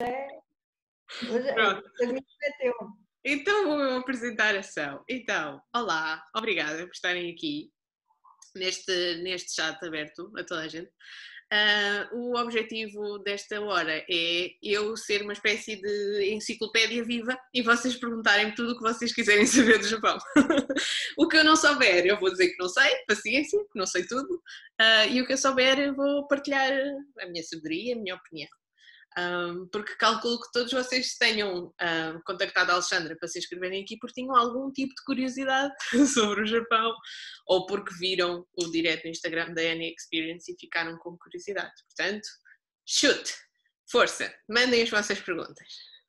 Hoje é teu. Então vou apresentar a ação. Então, olá, obrigada por estarem aqui neste chat aberto a toda a gente. O objetivo desta hora é eu ser uma espécie de enciclopédia viva e vocês perguntarem-me tudo o que vocês quiserem saber do Japão. O que eu não souber, eu vou dizer que não sei, paciência, que não sei tudo, e o que eu souber eu vou partilhar a minha sabedoria, a minha opinião. Porque calculo que todos vocês tenham contactado a Alexandra para se inscreverem aqui porque tinham algum tipo de curiosidade sobre o Japão ou porque viram o direto no Instagram da Annie Experience e ficaram com curiosidade. Portanto, chute, força, mandem as vossas perguntas.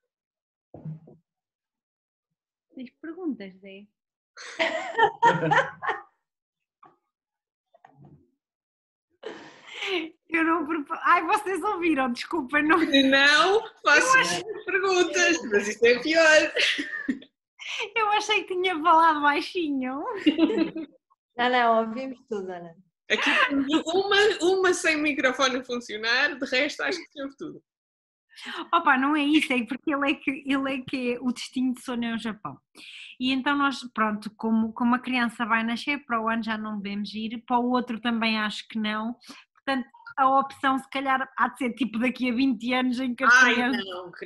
Tens perguntas, Zé? Eu não preparo. Ai, vocês ouviram, desculpa, não. Não faço perguntas, mas isto é pior. Eu achei que tinha falado baixinho. Não, ouvimos tudo, Ana. Aqui uma sem microfone a funcionar, de resto acho que se ouve tudo. Opa, não é isso, é porque ele é que é o destino de Sônia ao Japão. E então nós, pronto, como a criança vai nascer, para o ano já não devemos ir, para o outro também acho que não. Portanto, a opção se calhar há de ser tipo daqui a 20 anos em que as crianças...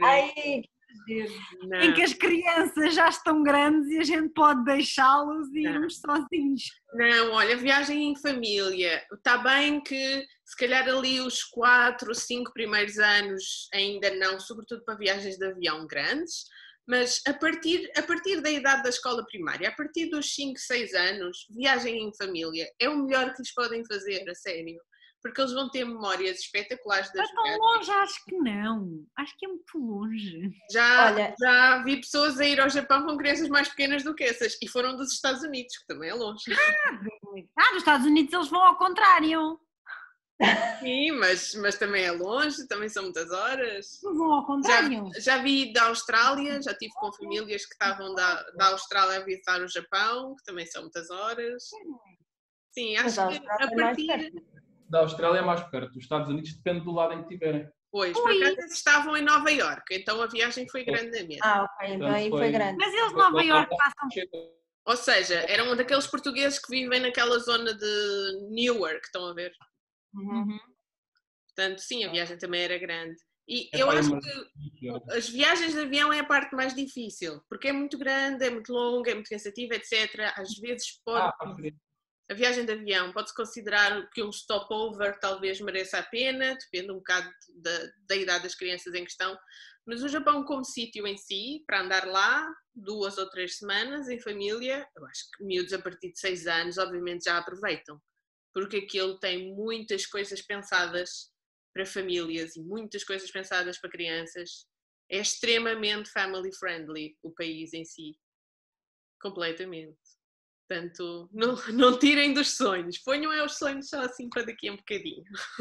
Não. Em que as crianças já estão grandes e a gente pode deixá-los e irmos sozinhos. Não, olha, viagem em família. Está bem que se calhar ali os 4 ou 5 primeiros anos ainda não, sobretudo para viagens de avião grandes, mas a partir da idade da escola primária, a partir dos 5, 6 anos, viagem em família é o melhor que lhes podem fazer, a sério. Porque eles vão ter memórias espetaculares das viagens. Tão longe acho que não, acho que é muito longe. Já vi pessoas a ir ao Japão com crianças mais pequenas do que essas e foram dos Estados Unidos, que também é longe. Dos Estados Unidos eles vão ao contrário. Sim, mas também é longe, também são muitas horas. Não vão ao contrário. Já vi da Austrália, já tive com famílias que estavam da Austrália a visitar o Japão, que também são muitas horas. Sim, acho que a partir... Da Austrália é mais perto, dos Estados Unidos depende do lado em que estiverem. Pois, por acaso estavam em Nova Iorque, então a viagem foi grande mesmo. Ok, então aí foi grande. Mas eles Nova Iorque passam... Ou seja, eram daqueles portugueses que vivem naquela zona de Newark, estão a ver? Uhum. Portanto, sim, a viagem também era grande. E eu acho que as viagens de avião é a parte mais difícil, porque é muito grande, é muito longa, é muito cansativa, etc. Às vezes pode... A viagem de avião pode-se considerar que um stopover talvez mereça a pena, depende um bocado da idade das crianças em questão, mas o Japão como sítio em si, para andar lá 2 ou 3 semanas em família, eu acho que miúdos a partir de 6 anos obviamente já aproveitam, porque aquilo tem muitas coisas pensadas para famílias e muitas coisas pensadas para crianças. É extremamente family friendly o país em si, completamente. Portanto, não tirem dos sonhos, ponham os sonhos só assim para daqui a um bocadinho.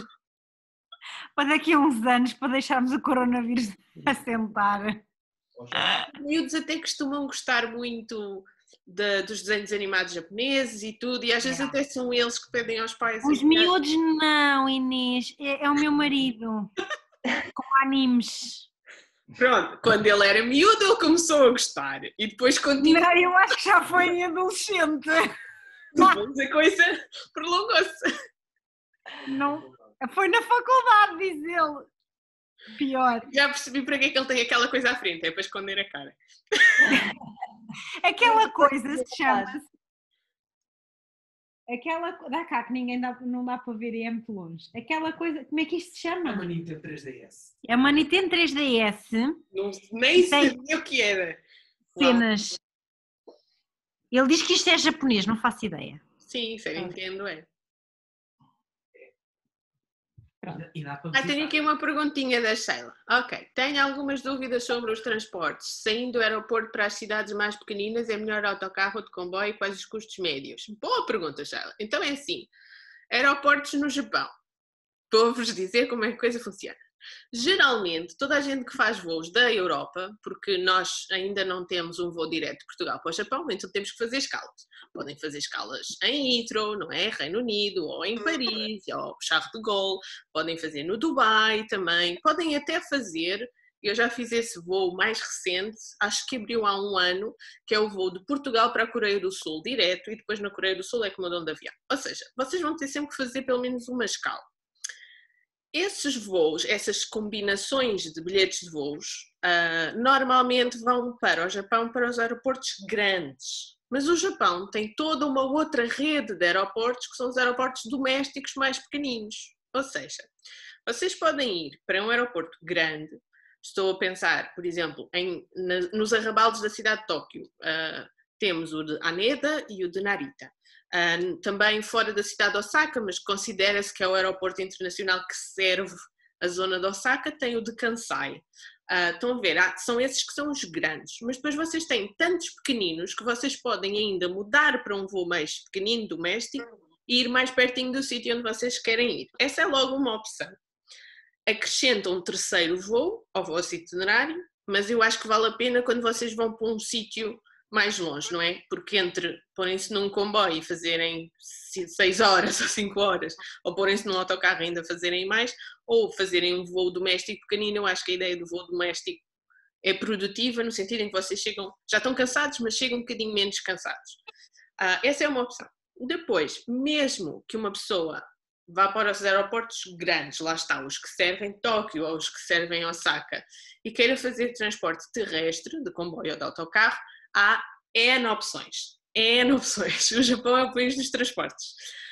Para daqui a uns anos, para deixarmos o coronavírus assentar. Os miúdos até costumam gostar muito dos desenhos animados japoneses e tudo, e às vezes até são eles que pedem aos pais. Os miúdos não, Inês, é o meu marido, com animes. Pronto, quando ele era miúdo ele começou a gostar e depois continuou. Não, eu acho que já foi em adolescente. Depois a coisa prolongou-se. Não, foi na faculdade, diz ele. Pior. Já percebi para que é que ele tem aquela coisa à frente, é para esconder a cara. Aquela coisa se chama-se... Dá cá que não dá para ver e é muito longe. Aquela coisa, como é que isto se chama? É uma Nintendo 3DS. É uma Nintendo 3DS. Nem sabia o que era. Cenas. Ele diz que isto é japonês, não faço ideia. Sim, isso é Nintendo, é. Tenho tenho aqui uma perguntinha da Sheila. Ok, tenho algumas dúvidas sobre os transportes. Saindo do aeroporto para as cidades mais pequeninas, é melhor autocarro ou de comboio? E quais os custos médios? Boa pergunta, Sheila. Então é assim, aeroportos no Japão. Vou-vos dizer como é que a coisa funciona. Geralmente, toda a gente que faz voos da Europa, porque nós ainda não temos um voo direto de Portugal para o Japão, então temos que fazer escalas. Podem fazer escalas em Heathrow, não é? Reino Unido, ou em Paris, ou Charles de Gaulle, podem fazer no Dubai também, podem até fazer, eu já fiz esse voo mais recente, acho que abriu há 1 ano, que é o voo de Portugal para a Coreia do Sul, direto, e depois na Coreia do Sul é que mudam de avião. Ou seja, vocês vão ter sempre que fazer pelo menos uma escala. Esses voos, essas combinações de bilhetes de voos, normalmente vão para o Japão, para os aeroportos grandes. Mas o Japão tem toda uma outra rede de aeroportos, que são os aeroportos domésticos mais pequeninos. Ou seja, vocês podem ir para um aeroporto grande. Estou a pensar, por exemplo, nos arrabaldes da cidade de Tóquio. Temos o de Haneda e o de Narita. Também fora da cidade de Osaka, mas considera-se que é o aeroporto internacional que serve a zona de Osaka, tem o de Kansai. Estão a ver, são esses que são os grandes, mas depois vocês têm tantos pequeninos que vocês podem ainda mudar para um voo mais pequenino, doméstico, e ir mais pertinho do sítio onde vocês querem ir. Essa é logo uma opção. Acrescentam um terceiro voo ao vosso itinerário, mas eu acho que vale a pena quando vocês vão para um sítio mais longe, não é? Porque entre porem-se num comboio e fazerem 6 horas ou 5 horas, ou porem-se num autocarro e ainda fazerem mais, ou fazerem um voo doméstico pequenino, eu acho que a ideia do voo doméstico é produtiva, no sentido em que vocês chegam, já estão cansados, mas chegam um bocadinho menos cansados. Essa é uma opção. Depois, mesmo que uma pessoa vá para os aeroportos grandes, lá está, os que servem Tóquio ou os que servem Osaka, e queira fazer transporte terrestre, de comboio ou de autocarro, há N opções. N opções. O Japão é o país dos transportes.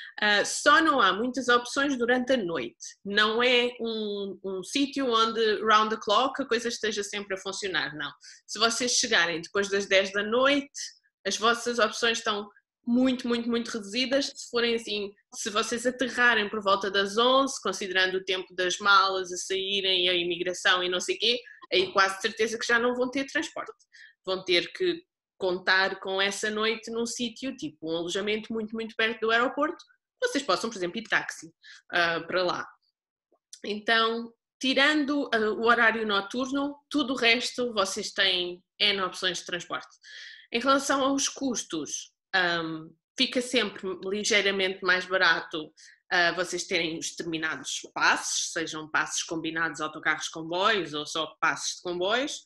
Só não há muitas opções durante a noite. Não é um sítio onde, round the clock, a coisa esteja sempre a funcionar, não. Se vocês chegarem depois das 10 da noite, as vossas opções estão muito, muito, muito reduzidas. Se forem assim, se vocês aterrarem por volta das 11, considerando o tempo das malas a saírem, a imigração e não sei o quê, aí quase certeza que já não vão ter transporte. Vão ter que contar com essa noite num sítio, tipo um alojamento muito, muito perto do aeroporto. Vocês possam, por exemplo, ir táxi para lá. Então, tirando o horário noturno, tudo o resto vocês têm N opções de transporte. Em relação aos custos, fica sempre ligeiramente mais barato vocês terem os determinados passes, sejam passes combinados, autocarros, comboios ou só passes de comboios.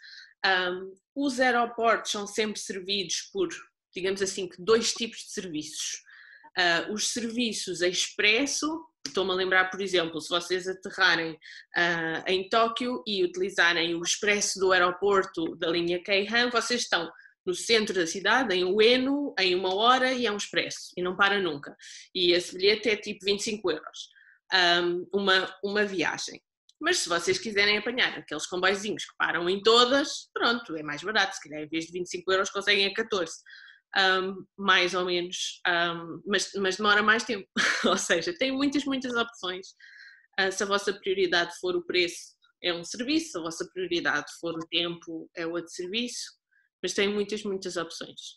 Os aeroportos são sempre servidos por, digamos assim, 2 tipos de serviços. Os serviços expresso, estou-me a lembrar, por exemplo, se vocês aterrarem em Tóquio e utilizarem o expresso do aeroporto da linha Keihan, vocês estão no centro da cidade, em Ueno, em 1 hora, e é um expresso, e não para nunca. E esse bilhete é tipo 25 euros, uma viagem. Mas se vocês quiserem apanhar aqueles comboizinhos que param em todas, pronto, é mais barato, se calhar em vez de 25 euros conseguem a 14. Mais ou menos, mas demora mais tempo. Ou seja, tem muitas, muitas opções. Se a vossa prioridade for o preço, é um serviço, se a vossa prioridade for o tempo, é outro serviço. Mas tem muitas, muitas opções.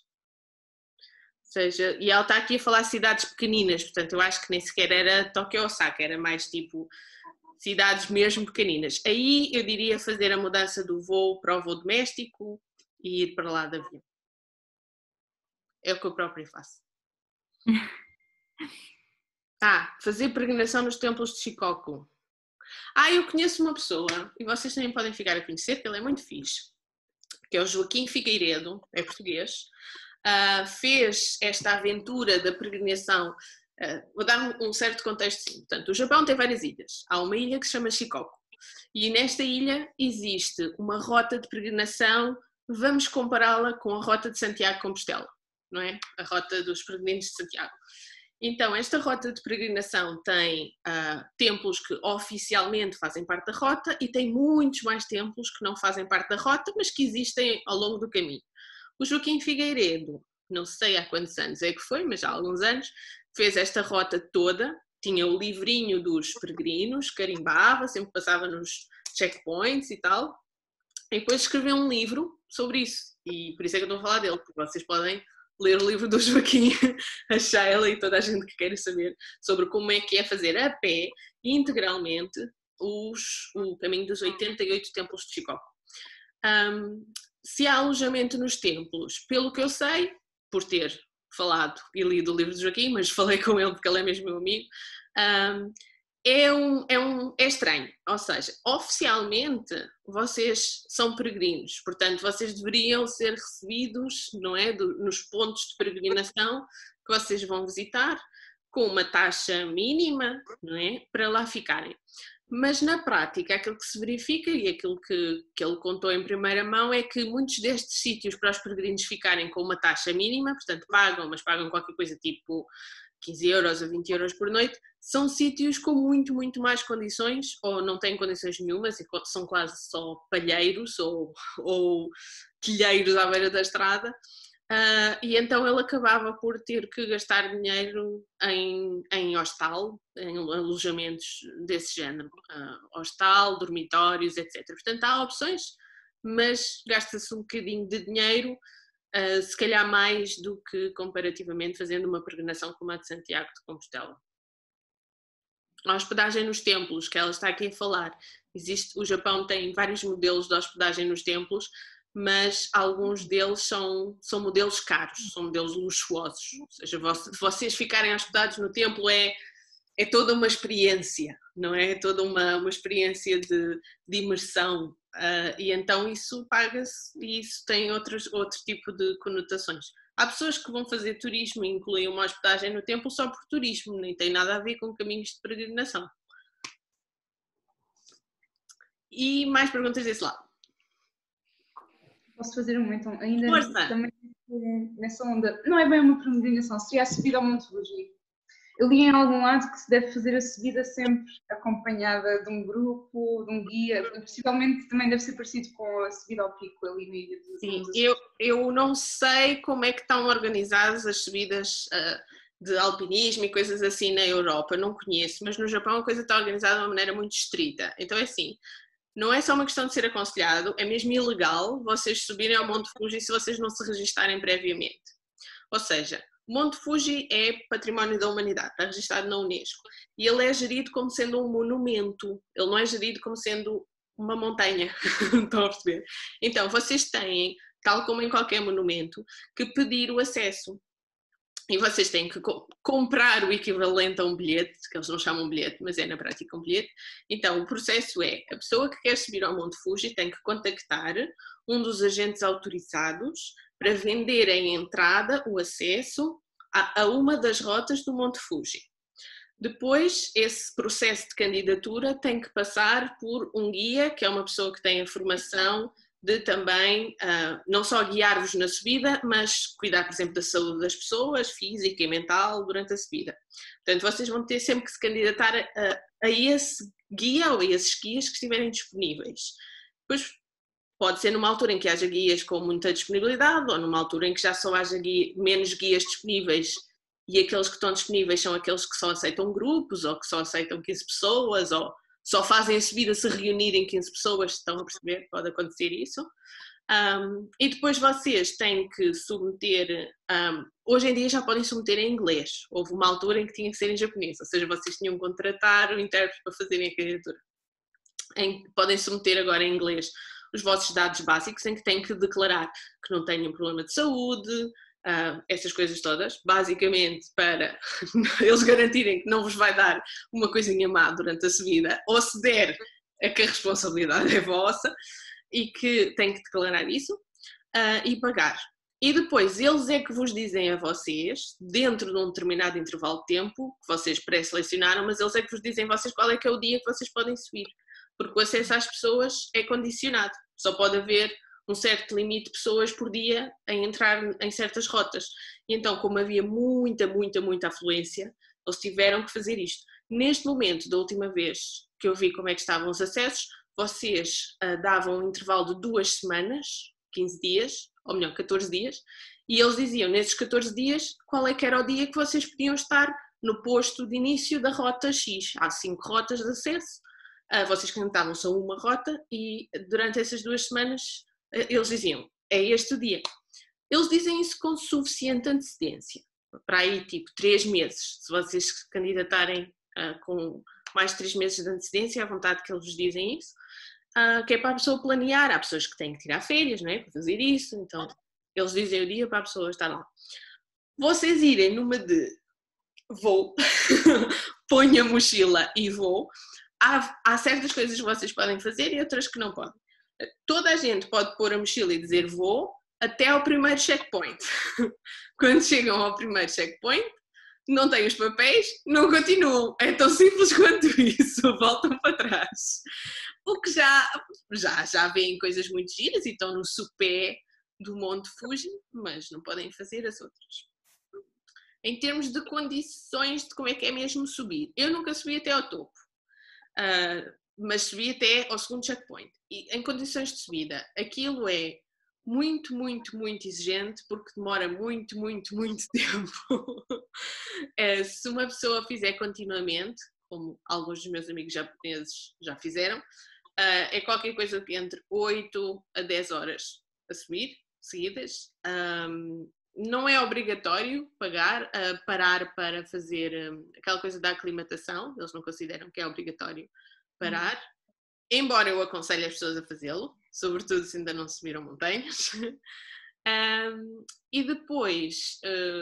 Ou seja, e ela está aqui a falar de cidades pequeninas, portanto eu acho que nem sequer era Tóquio ou Osaka, era mais tipo cidades mesmo pequeninas. Aí eu diria fazer a mudança do voo para o voo doméstico e ir para lá de avião. É o que eu próprio faço. Fazer peregrinação nos templos de Shikoku. Eu conheço uma pessoa, e vocês também podem ficar a conhecer, que ele é muito fixe, que é o Joaquim Figueiredo, é português, fez esta aventura da peregrinação. Vou dar um certo contexto. Portanto, o Japão tem várias ilhas. Há uma ilha que se chama Shikoku. E nesta ilha existe uma rota de peregrinação, vamos compará-la com a rota de Santiago de Compostela, não é? A rota dos peregrinos de Santiago. Então, esta rota de peregrinação tem templos que oficialmente fazem parte da rota e tem muitos mais templos que não fazem parte da rota, mas que existem ao longo do caminho. O Joaquim Figueiredo, não sei há quantos anos é que foi, mas há alguns anos, fez esta rota toda, tinha o livrinho dos peregrinos, carimbava, sempre passava nos checkpoints e tal, e depois escreveu um livro sobre isso, e por isso é que eu estou a falar dele, porque vocês podem ler o livro do Joaquim, a Sheila e toda a gente que queira saber sobre como é que é fazer a pé, integralmente, o caminho dos 88 templos de Shikoku. Se há alojamento nos templos, pelo que eu sei, por ter falado e lido o livro do Joaquim, mas falei com ele porque ele é mesmo meu amigo, é estranho. Ou seja, oficialmente vocês são peregrinos, portanto vocês deveriam ser recebidos, não é, nos pontos de peregrinação que vocês vão visitar, com uma taxa mínima, não é, para lá ficarem. Mas na prática aquilo que se verifica e aquilo que ele contou em primeira mão é que muitos destes sítios para os peregrinos ficarem com uma taxa mínima, portanto pagam, mas pagam qualquer coisa tipo 15 euros a 20 euros por noite, são sítios com muito, muito mais condições, ou não têm condições nenhumas, e são quase só palheiros ou quilheiros à beira da estrada, e então ele acabava por ter que gastar dinheiro em hostal, em alojamentos desse género, hostal, dormitórios, etc. Portanto, há opções, mas gasta-se um bocadinho de dinheiro, se calhar mais do que comparativamente fazendo uma peregrinação como a de Santiago de Compostela. A hospedagem nos templos, que ela está aqui a falar, o Japão tem vários modelos de hospedagem nos templos, mas alguns deles são modelos caros, são modelos luxuosos, ou seja, vocês ficarem hospedados no templo é toda uma experiência, não é? É toda uma experiência de imersão, e então isso paga-se e isso tem outro tipo de conotações. Há pessoas que vão fazer turismo e incluem uma hospedagem no templo só por turismo, nem tem nada a ver com caminhos de peregrinação. E mais perguntas desse lado? Posso fazer uma então? Ainda também nessa onda, não é bem uma peregrinação, seria a subida ao Monte Fuji. Eu li em algum lado que se deve fazer a subida sempre acompanhada de um grupo, de um guia, possivelmente também deve ser parecido com a subida ao pico ali na ilha de... Sim, eu não sei como é que estão organizadas as subidas de alpinismo e coisas assim na Europa, não conheço, mas no Japão a coisa está organizada de uma maneira muito estrita. Então é assim, não é só uma questão de ser aconselhado, é mesmo ilegal vocês subirem ao Monte Fuji se vocês não se registarem previamente. Ou seja, o Monte Fuji é património da humanidade, está registado na Unesco, e ele é gerido como sendo um monumento, ele não é gerido como sendo uma montanha, estão a perceber? Então vocês têm, tal como em qualquer monumento, que pedir o acesso. E vocês têm que comprar o equivalente a um bilhete, que eles não chamam bilhete, mas é na prática um bilhete. Então o processo é, a pessoa que quer subir ao Monte Fuji tem que contactar um dos agentes autorizados para venderem a entrada, o acesso a uma das rotas do Monte Fuji. Depois, esse processo de candidatura tem que passar por um guia, que é uma pessoa que tem a formação de também não só guiar-vos na subida, mas cuidar, por exemplo, da saúde das pessoas, física e mental, durante a subida. Portanto, vocês vão ter sempre que se candidatar a esse guia ou a esses guias que estiverem disponíveis. Depois, pode ser numa altura em que haja guias com muita disponibilidade ou numa altura em que já só haja menos guias disponíveis e aqueles que estão disponíveis são aqueles que só aceitam grupos ou que só aceitam 15 pessoas ou só fazem a subida se reunirem 15 pessoas, estão a perceber? Pode acontecer isso. E depois vocês têm que submeter, hoje em dia já podem submeter em inglês, houve uma altura em que tinha que ser em japonês, ou seja, vocês tinham que contratar o intérprete para fazerem a candidatura. Podem submeter agora em inglês os vossos dados básicos, em que têm que declarar que não têm um problema de saúde, essas coisas todas, basicamente para eles garantirem que não vos vai dar uma coisinha má durante a subida, ou se der, é que a responsabilidade é vossa, e que têm que declarar isso e pagar. E depois eles é que vos dizem a vocês, dentro de um determinado intervalo de tempo, que vocês pré-selecionaram, mas eles é que vos dizem a vocês qual é que é o dia que vocês podem subir. Porque o acesso às pessoas é condicionado. Só pode haver um certo limite de pessoas por dia a entrar em certas rotas. E então, como havia muita afluência, eles tiveram que fazer isto. Neste momento, da última vez que eu vi como é que estavam os acessos, vocês davam um intervalo de 2 semanas, 15 dias, ou melhor, 14 dias, e eles diziam, nesses 14 dias, qual é que era o dia que vocês podiam estar no posto de início da rota X. Há 5 rotas de acesso, vocês candidatam só uma rota e durante essas 2 semanas eles diziam, é este o dia. Eles dizem isso com suficiente antecedência, para aí tipo 3 meses, se vocês se candidatarem com mais de 3 meses de antecedência, à vontade que eles vos dizem isso, que é para a pessoa planear. Há pessoas que têm que tirar férias, não é? Para fazer isso, então eles dizem o dia para a pessoa estar lá. Vocês irem numa de vou, ponho a mochila e vou. Há certas coisas que vocês podem fazer e outras que não podem. Toda a gente pode pôr a mochila e dizer vou até ao primeiro checkpoint. Quando chegam ao primeiro checkpoint, não têm os papéis, não continuam. É tão simples quanto isso, voltam para trás. O que já veem coisas muito giras e estão no sopé do Monte Fuji, mas não podem fazer as outras. Em termos de condições de como é que é mesmo subir, eu nunca subi até ao topo, mas subi até ao segundo checkpoint. E em condições de subida, aquilo é muito, muito, muito exigente porque demora muito, muito, muito tempo. Se uma pessoa fizer continuamente, como alguns dos meus amigos japoneses já fizeram, é qualquer coisa entre 8 a 10 horas a subir, seguidas. Não é obrigatório parar para fazer aquela coisa da aclimatação, eles não consideram que é obrigatório parar, embora eu aconselhe as pessoas a fazê-lo, sobretudo se ainda não subiram montanhas. E depois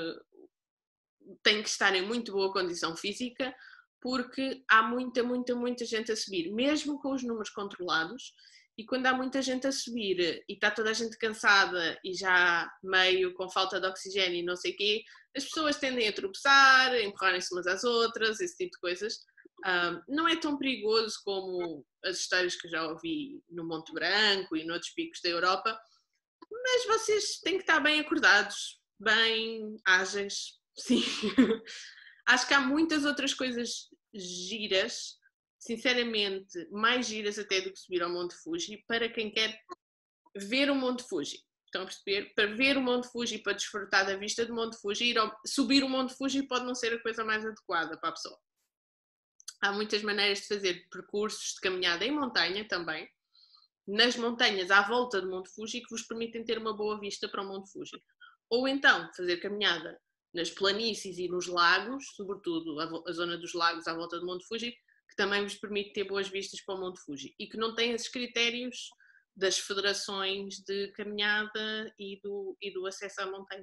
tem que estar em muito boa condição física, porque há muita, muita, muita gente a subir, mesmo com os números controlados. E quando há muita gente a subir e está toda a gente cansada e já meio com falta de oxigênio e não sei o quê, as pessoas tendem a tropeçar, a empurrarem-se umas às outras, esse tipo de coisas. Não é tão perigoso como as histórias que eu já ouvi no Monte Branco e noutros picos da Europa, mas vocês têm que estar bem acordados, bem ágeis, sim. Acho que há muitas outras coisas giras, sinceramente, mais giras até do que subir ao Monte Fuji, para quem quer ver o Monte Fuji. Estão a perceber? Para ver o Monte Fuji, para desfrutar da vista do Monte Fuji, subir o Monte Fuji pode não ser a coisa mais adequada para a pessoa. Há muitas maneiras de fazer percursos de caminhada em montanha também, nas montanhas à volta do Monte Fuji, que vos permitem ter uma boa vista para o Monte Fuji. Ou então, fazer caminhada nas planícies e nos lagos, sobretudo a zona dos lagos à volta do Monte Fuji, que também vos permite ter boas vistas para o Monte Fuji e que não tem esses critérios das federações de caminhada e do acesso à montanha.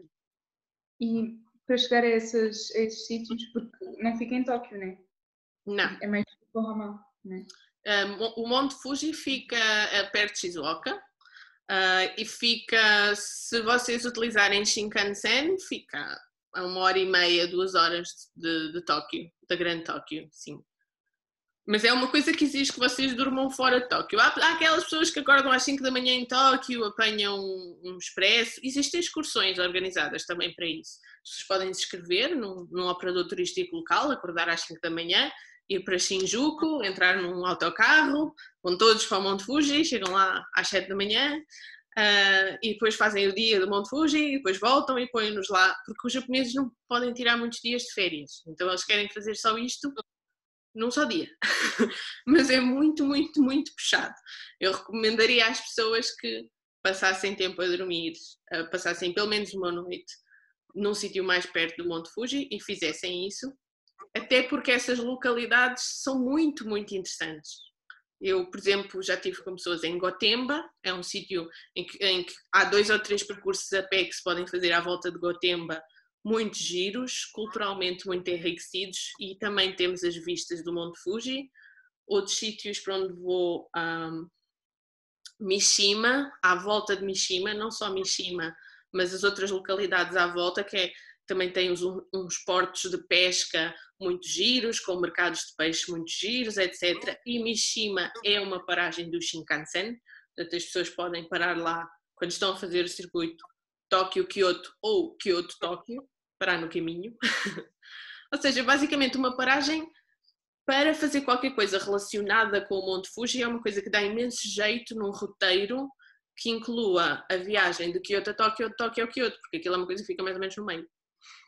E para chegar a esses sítios, porque não fica em Tóquio, não é? Não. É mais Yokohama, não é? O Monte Fuji fica perto de Shizuoka e fica, se vocês utilizarem Shinkansen, fica a 1h30, 2 horas de Tóquio, da Grande Tóquio, sim. Mas é uma coisa que exige que vocês durmam fora de Tóquio. Há aquelas pessoas que acordam às 5 da manhã em Tóquio, apanham um expresso. Existem excursões organizadas também para isso. As pessoas podem se inscrever num operador turístico local, acordar às 5 da manhã, ir para Shinjuku, entrar num autocarro, vão todos para o Monte Fuji, chegam lá às 7 da manhã e depois fazem o dia do Monte Fuji e depois voltam e põem-nos lá, porque os japoneses não podem tirar muitos dias de férias. Então eles querem fazer só isto num só dia, mas é muito, muito, muito puxado. Eu recomendaria às pessoas que passassem tempo a dormir, passassem pelo menos uma noite num sítio mais perto do Monte Fuji e fizessem isso, até porque essas localidades são muito, muito interessantes. Eu, por exemplo, já estive com pessoas em Gotemba, é um sítio em que há 2 ou 3 percursos a pé que se podem fazer à volta de Gotemba, muito giros, culturalmente muito enriquecidos, e também temos as vistas do Monte Fuji. Outros sítios para onde vou, Mishima, à volta de Mishima, não só Mishima, mas as outras localidades à volta, também tem uns portos de pesca muito giros, com mercados de peixe muito giros, etc. E Mishima é uma paragem do Shinkansen, portanto as pessoas podem parar lá quando estão a fazer o circuito Tóquio-Kyoto ou Kyoto-Tóquio, parar no caminho. Ou seja, basicamente uma paragem para fazer qualquer coisa relacionada com o Monte Fuji é uma coisa que dá imenso jeito num roteiro que inclua a viagem de Kyoto a Tóquio, de Tóquio a Kyoto, porque aquilo é uma coisa que fica mais ou menos no meio.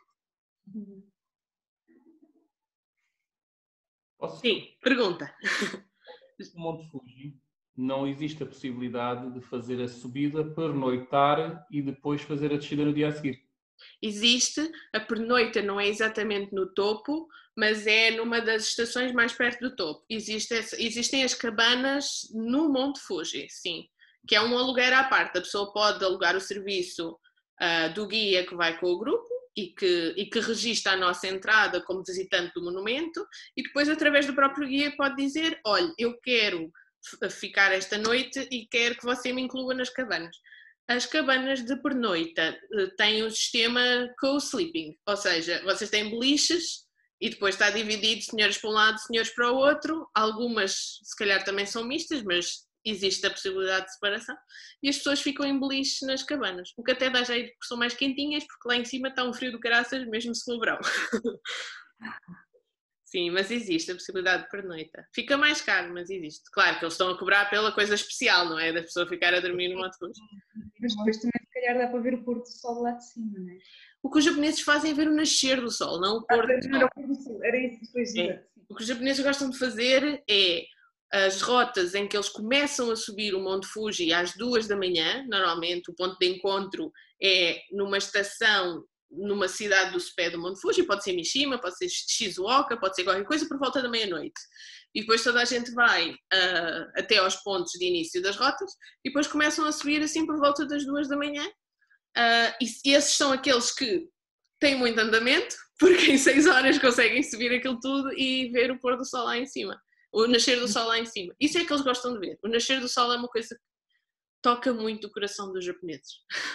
Sim, pergunta. No Monte Fuji não existe a possibilidade de fazer a subida, pernoitar e depois fazer a descida no dia a seguir? Existe, a pernoita não é exatamente no topo, mas é numa das estações mais perto do topo. Existem as cabanas no Monte Fuji, sim, que é um aluguer à parte. A pessoa pode alugar o serviço do guia que vai com o grupo que registra a nossa entrada como visitante do monumento, e depois através do próprio guia pode dizer, olha, eu quero ficar esta noite e quero que você me inclua nas cabanas. As cabanas de pernoita têm um sistema co-sleeping, ou seja, vocês têm beliches e depois está dividido senhores para um lado, senhores para o outro. Algumas se calhar também são mistas, mas existe a possibilidade de separação, e as pessoas ficam em beliche nas cabanas, o que até dá jeito porque são mais quentinhas, porque lá em cima está um frio do caraças, mesmo se for verão. Sim, mas existe a possibilidade de pernoita. Fica mais caro, mas existe. Claro que eles estão a cobrar pela coisa especial, não é? Da pessoa ficar a dormir no autobus. Mas depois também, se calhar, dá para ver o pôr do sol lá de cima, não é? O que os japoneses fazem é ver o nascer do sol, não o pôr do sol. Era isso depois. O que os japoneses gostam de fazer é as rotas em que eles começam a subir o Monte Fuji às 2 da manhã, normalmente o ponto de encontro é numa estação, numa cidade do pé do Monte Fuji, pode ser Mishima, pode ser Shizuoka, pode ser qualquer coisa, por volta da meia-noite. E depois toda a gente vai até aos pontos de início das rotas e depois começam a subir assim por volta das 2 da manhã. E esses são aqueles que têm muito andamento, porque em 6 horas conseguem subir aquilo tudo e ver o pôr do sol lá em cima. O nascer do sol lá em cima. Isso é que eles gostam de ver. O nascer do sol é uma coisa que toca muito o coração dos japoneses.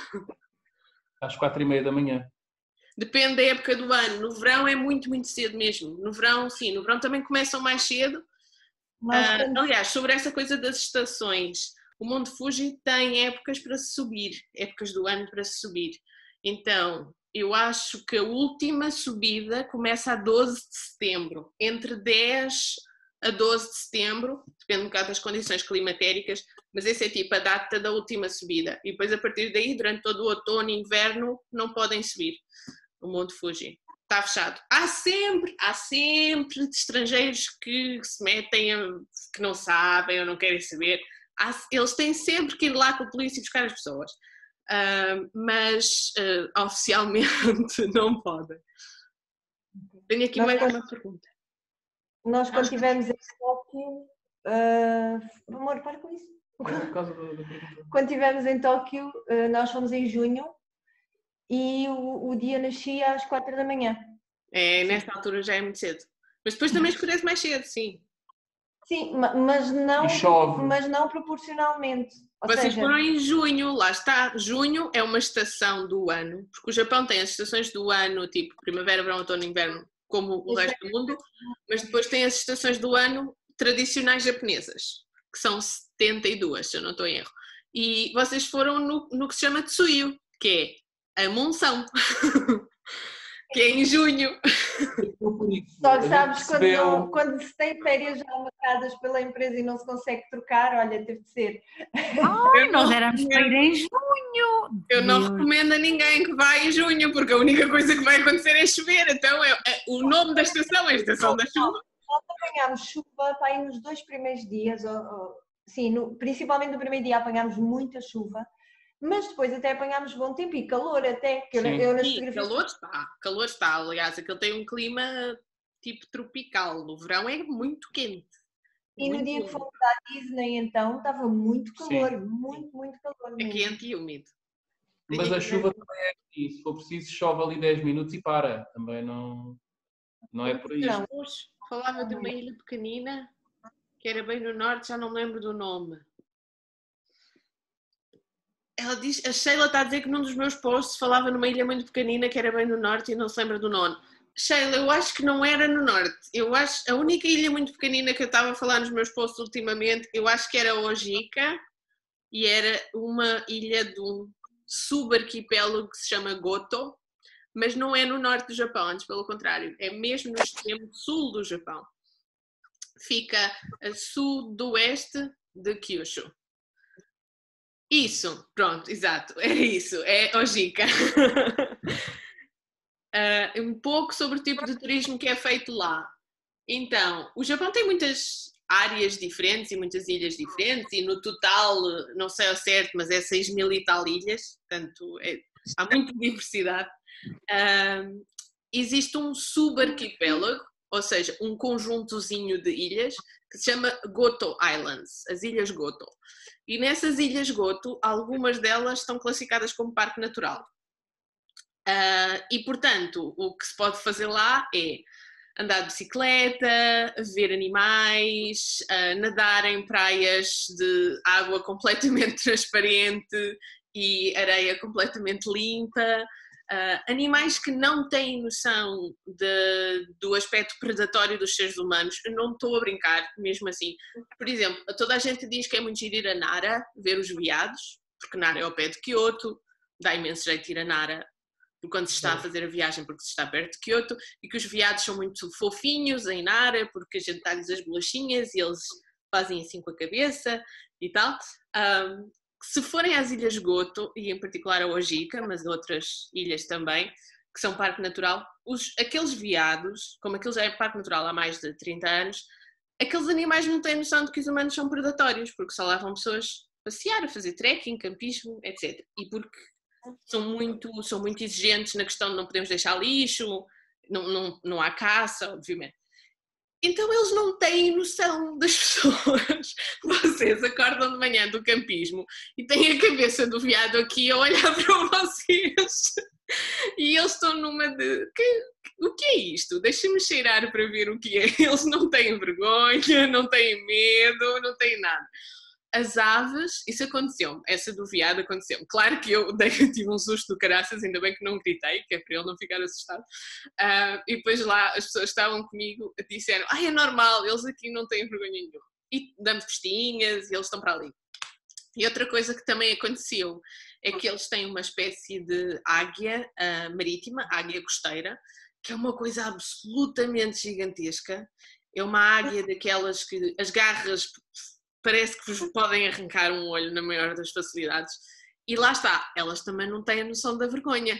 Às 4h30 da manhã. Depende da época do ano. No verão é muito, muito cedo mesmo. No verão, sim. No verão também começam mais cedo. Aliás, sobre essa coisa das estações, o Monte Fuji tem épocas para se subir. Épocas do ano para se subir. Então, eu acho que a última subida começa a 12 de setembro. Entre 10 a 12 de setembro, depende um bocado das condições climatéricas, mas essa é tipo a data da última subida. E depois, a partir daí, durante todo o outono e inverno, não podem subir o Monte Fuji. Está fechado. Há sempre estrangeiros que se metem, que não sabem ou não querem saber. Eles têm sempre que ir lá com a polícia buscar as pessoas. Mas oficialmente não podem. Tenho aqui mais uma pergunta. Nós, quando estivemos em Tóquio, amor, para com isso. Quando estivemos em Tóquio, nós fomos em junho e o dia nascia às 4 da manhã. É, nesta altura já é muito cedo. Mas depois também escurece mais cedo, sim. Sim, mas não proporcionalmente. Vocês foram em junho, lá está. Junho é uma estação do ano, porque o Japão tem as estações do ano, tipo primavera, verão, outono, inverno, como o resto do mundo, mas depois tem as estações do ano tradicionais japonesas, que são 72, se eu não estou em erro. E vocês foram no que se chama Tsuyu, que é a monção, que é em junho. Só que sabes, quando se tem férias já marcadas pela empresa e não se consegue trocar, olha, teve de ser. Nós éramos para ir em junho. Eu não recomendo a ninguém que vá em junho, porque a única coisa que vai acontecer é chover. Então o nome da estação é a Estação da Chuva. Nós apanhámos chuva para ir nos 2 primeiros dias, sim, principalmente no primeiro dia apanhámos muita chuva. Mas depois até apanhámos bom tempo e calor até. Calor está. Aliás, aquele tem um clima tipo tropical. No verão é muito quente. E no dia que fomos à Disney, então, estava muito calor. Sim. Muito calor mesmo. É quente e úmido. Mas a chuva também é assim. Se for preciso, chove ali 10 minutos e para. Também não é por aí. Não, hoje falava de uma ilha pequenina, que era bem no norte, já não me lembro do nome. Ela diz, a Sheila está a dizer que num dos meus posts falava numa ilha muito pequenina que era bem no norte e não se lembra do nome. Sheila, eu acho que não era no norte. Eu acho, a única ilha muito pequenina que eu estava a falar nos meus posts ultimamente, eu acho que era Ojika e era uma ilha de um subarquipélago que se chama Goto, mas não é no norte do Japão, antes pelo contrário, é mesmo no extremo sul do Japão. Fica a sudoeste de Kyushu. Isso, pronto, exato, é isso, é Ojika. Um pouco sobre o tipo de turismo que é feito lá. Então, o Japão tem muitas áreas diferentes e muitas ilhas diferentes e no total, não sei ao certo, mas é 6.000 e tal ilhas, portanto há muita diversidade. Existe um subarquipélago, ou seja, um conjuntozinho de ilhas que se chama Goto Islands, as Ilhas Goto. E nessas Ilhas Goto, algumas delas estão classificadas como parque natural. E, portanto, o que se pode fazer lá é andar de bicicleta, ver animais, nadar em praias de água completamente transparente e areia completamente limpa. Animais que não têm noção do aspecto predatório dos seres humanos. Eu não estou a brincar, mesmo assim. Por exemplo, toda a gente diz que é muito giro ir a Nara, ver os veados, porque Nara é ao pé de Kyoto, dá imenso jeito de ir a Nara quando se está a fazer a viagem, porque se está perto de Kyoto, e que os veados são muito fofinhos em Nara, porque a gente dá-lhes as bolachinhas e eles fazem assim com a cabeça e tal. Se forem às Ilhas Goto, e em particular a Ojika, mas outras ilhas também, que são parque natural, aqueles veados, como aquilo já é parque natural há mais de 30 anos, aqueles animais não têm noção de que os humanos são predatórios, porque só lá vão pessoas passear, a fazer trekking, campismo, etc. E porque são muito exigentes na questão de não podemos deixar lixo, não há caça, obviamente. Então eles não têm noção das pessoas. Vocês acordam de manhã do campismo e têm a cabeça do veado aqui a olhar para vocês. E eles estão numa de... O que é isto? Deixa-me cheirar para ver o que é. Eles não têm vergonha, não têm medo, não têm nada. As aves, isso aconteceu-me, essa do veado aconteceu-me. Claro que eu tive um susto do caraças, ainda bem que não gritei, que é para ele não ficar assustado. E depois lá as pessoas que estavam comigo disseram, é normal, eles aqui não têm vergonha nenhuma. E damos festinhas e eles estão para ali. E outra coisa que também aconteceu é que eles têm uma espécie de águia marítima, águia costeira, que é uma coisa absolutamente gigantesca. É uma águia daquelas que as garras... parece que vos podem arrancar um olho na maior das facilidades. E lá está, elas também não têm a noção da vergonha.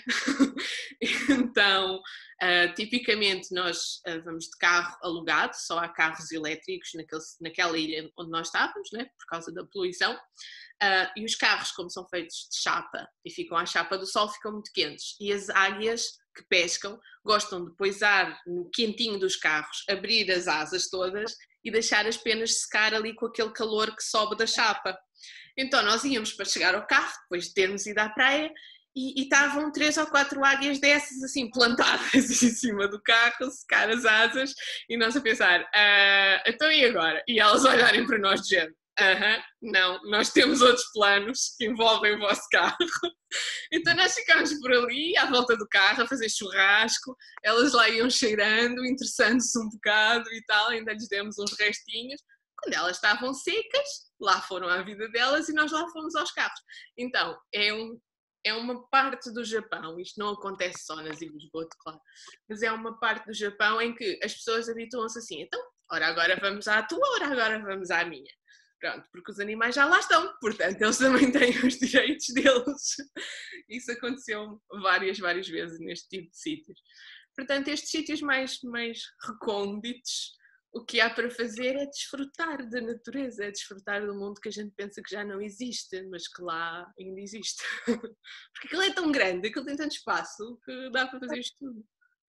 Então, tipicamente nós vamos de carro alugado, só há carros elétricos naquela ilha onde nós estávamos, né, por causa da poluição. E os carros, como são feitos de chapa e ficam à chapa do sol, ficam muito quentes. E as águias que pescam gostam de poisar no quentinho dos carros, abrir as asas todas e deixar as penas secar ali com aquele calor que sobe da chapa. Então nós íamos para chegar ao carro, depois de termos ido à praia, e estavam 3 ou 4 águias dessas assim plantadas em cima do carro, secar as asas, e nós a pensar, então e agora? E elas olharem para nós de género, não, nós temos outros planos que envolvem o vosso carro. Então nós ficámos por ali, à volta do carro, a fazer churrasco, elas lá iam cheirando, interessando-se um bocado e tal, ainda lhes demos uns restinhos. Quando elas estavam secas, lá foram à vida delas e nós lá fomos aos carros. Então, é uma parte do Japão, isto não acontece só nas Ilhas Goto, claro, mas é uma parte do Japão em que as pessoas habituam-se assim, então, ora agora vamos à tua, ora agora vamos à minha. Pronto, porque os animais já lá estão, portanto eles também têm os direitos deles. Isso aconteceu várias vezes neste tipo de sítios. Portanto, estes sítios mais recônditos, o que há para fazer é desfrutar da natureza, é desfrutar do mundo que a gente pensa que já não existe, mas que lá ainda existe. Porque aquilo é tão grande, aquilo tem tanto espaço, que dá para fazer isto tudo.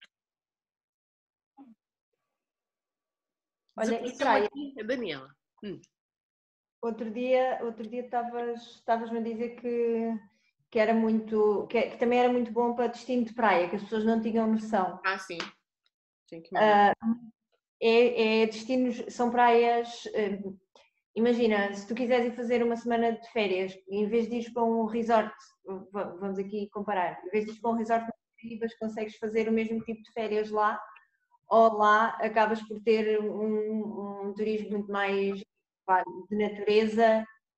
Olha, e praia? A Daniela. Outro dia estavas-me a dizer que era muito, que também era muito bom para destino de praia, que as pessoas não tinham noção. Sim. Sim, que são praias, imagina, se tu quiseres ir fazer uma semana de férias, em vez de ir para um resort, vamos aqui comparar, em vez de ir para um resort consegues fazer o mesmo tipo de férias lá, ou lá acabas por ter um turismo muito mais de natureza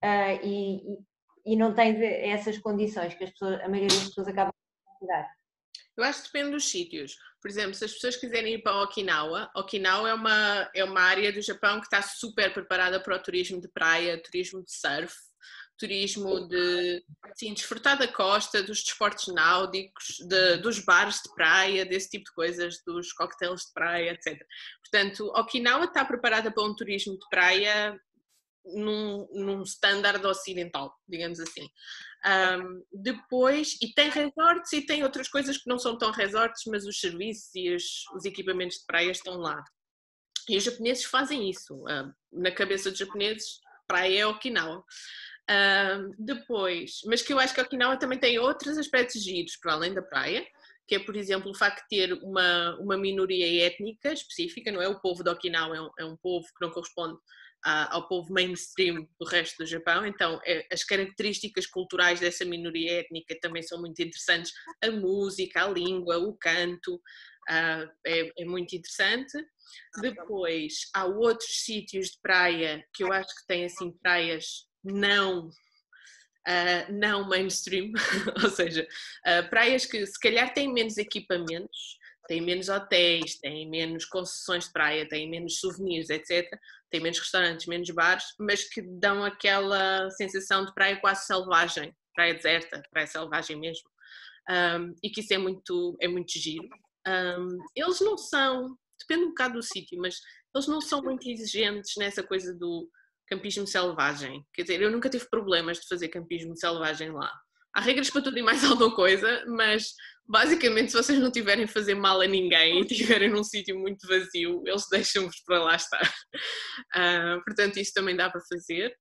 e não tens essas condições que a maioria das pessoas acaba por dar. Eu acho que depende dos sítios. Por exemplo, se as pessoas quiserem ir para Okinawa é uma área do Japão que está super preparada para o turismo de praia, turismo de surf, turismo de desfrutar da costa, dos desportos náuticos, dos bares de praia, desse tipo de coisas, dos coquetéis de praia, etc. Portanto, Okinawa está preparada para um turismo de praia num standard ocidental, digamos assim. Depois, e tem resorts e tem outras coisas que não são tão resorts, mas os serviços e os equipamentos de praia estão lá. E os japoneses fazem isso. Na cabeça dos japoneses, praia é Okinawa. Depois, mas que eu acho que Okinawa também tem outros aspectos giros, para além da praia. que é, por exemplo, o facto de ter uma minoria étnica específica, não é? O povo de Okinawa é um povo que não corresponde ao povo mainstream do resto do Japão, então as características culturais dessa minoria étnica também são muito interessantes, a música, a língua, o canto, é muito interessante. Depois há outros sítios de praia que eu acho que têm assim praias não mainstream, ou seja, praias que se calhar têm menos equipamentos, têm menos hotéis, têm menos concessões de praia, têm menos souvenirs, etc. Têm menos restaurantes, menos bares, mas que dão aquela sensação de praia quase selvagem, praia deserta, praia selvagem mesmo. E que isso é muito giro. Eles não são, depende um bocado do sítio, mas eles não são muito exigentes nessa coisa do campismo selvagem. Quer dizer, eu nunca tive problemas de fazer campismo selvagem lá. Há regras para tudo e mais alguma coisa, mas basicamente se vocês não tiverem a fazer mal a ninguém e estiverem num sítio muito vazio, eles deixam-vos para lá estar. Portanto, isso também dá para fazer.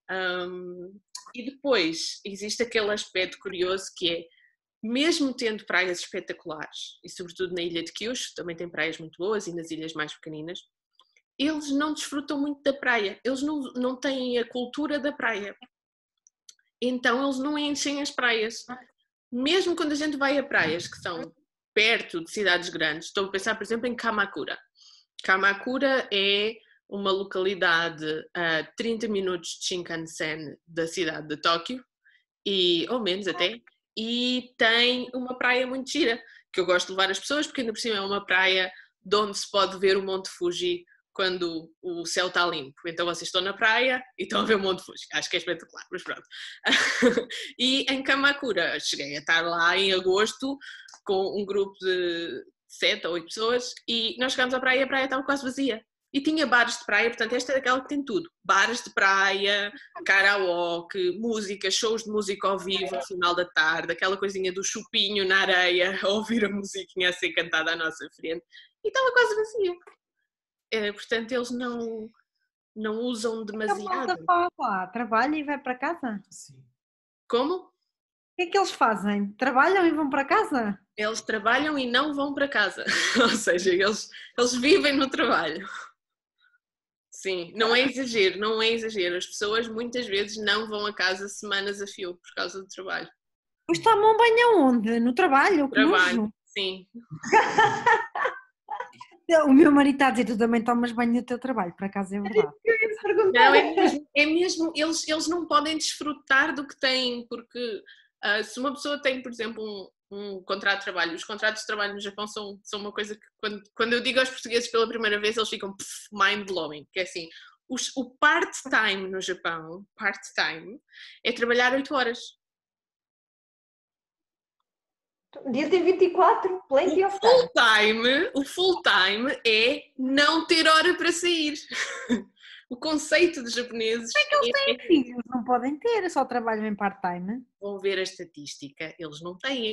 E depois existe aquele aspecto curioso que é, mesmo tendo praias espetaculares, e sobretudo na ilha de Kyushu, também tem praias muito boas, e nas ilhas mais pequeninas, eles não desfrutam muito da praia, eles não têm a cultura da praia, então eles não enchem as praias. Mesmo quando a gente vai a praias que são perto de cidades grandes, estou a pensar por exemplo em Kamakura. Kamakura é uma localidade a 30 minutos de Shinkansen da cidade de Tóquio, ou menos até, e tem uma praia muito gira, que eu gosto de levar as pessoas, porque ainda por cima é uma praia de onde se pode ver o Monte Fuji quando o céu está limpo. Então vocês estão na praia e estão a ver o Monte Fuji. Acho que é espetacular, mas pronto. E em Kamakura, cheguei a estar lá em agosto com um grupo de 7 ou 8 pessoas e nós chegámos à praia e a praia estava quase vazia. E tinha bares de praia, portanto esta é daquela que tem tudo. Bares de praia, karaoke, música, shows de música ao vivo ao final da tarde, aquela coisinha do chupinho na areia, a ouvir a musiquinha a ser cantada à nossa frente. E estava quase vazio. Portanto, eles não usam demasiado. Trabalha e vai para casa? Sim. Como? O que é que eles fazem? Trabalham e vão para casa? Eles trabalham e não vão para casa. Ou seja, eles vivem no trabalho. Sim, não é exagero, não é exagero. As pessoas muitas vezes não vão a casa semanas a fio por causa do trabalho. Pois tomam banho aonde? No trabalho? Trabalho, sim. O meu marido está a dizer, tu também tomas banho no teu trabalho, por acaso é verdade. Não, é mesmo eles não podem desfrutar do que têm, porque se uma pessoa tem, por exemplo, um contrato de trabalho, os contratos de trabalho no Japão são uma coisa que quando eu digo aos portugueses pela primeira vez, eles ficam mind-blowing, que é assim, o part-time no Japão, part-time, é trabalhar 8 horas. Dia tem 24, plenty of time. O full-time é não ter hora para sair. O conceito dos japoneses... Como é que eles têm filhos? Não podem ter, só trabalham em part-time. Vão ver a estatística, eles não têm.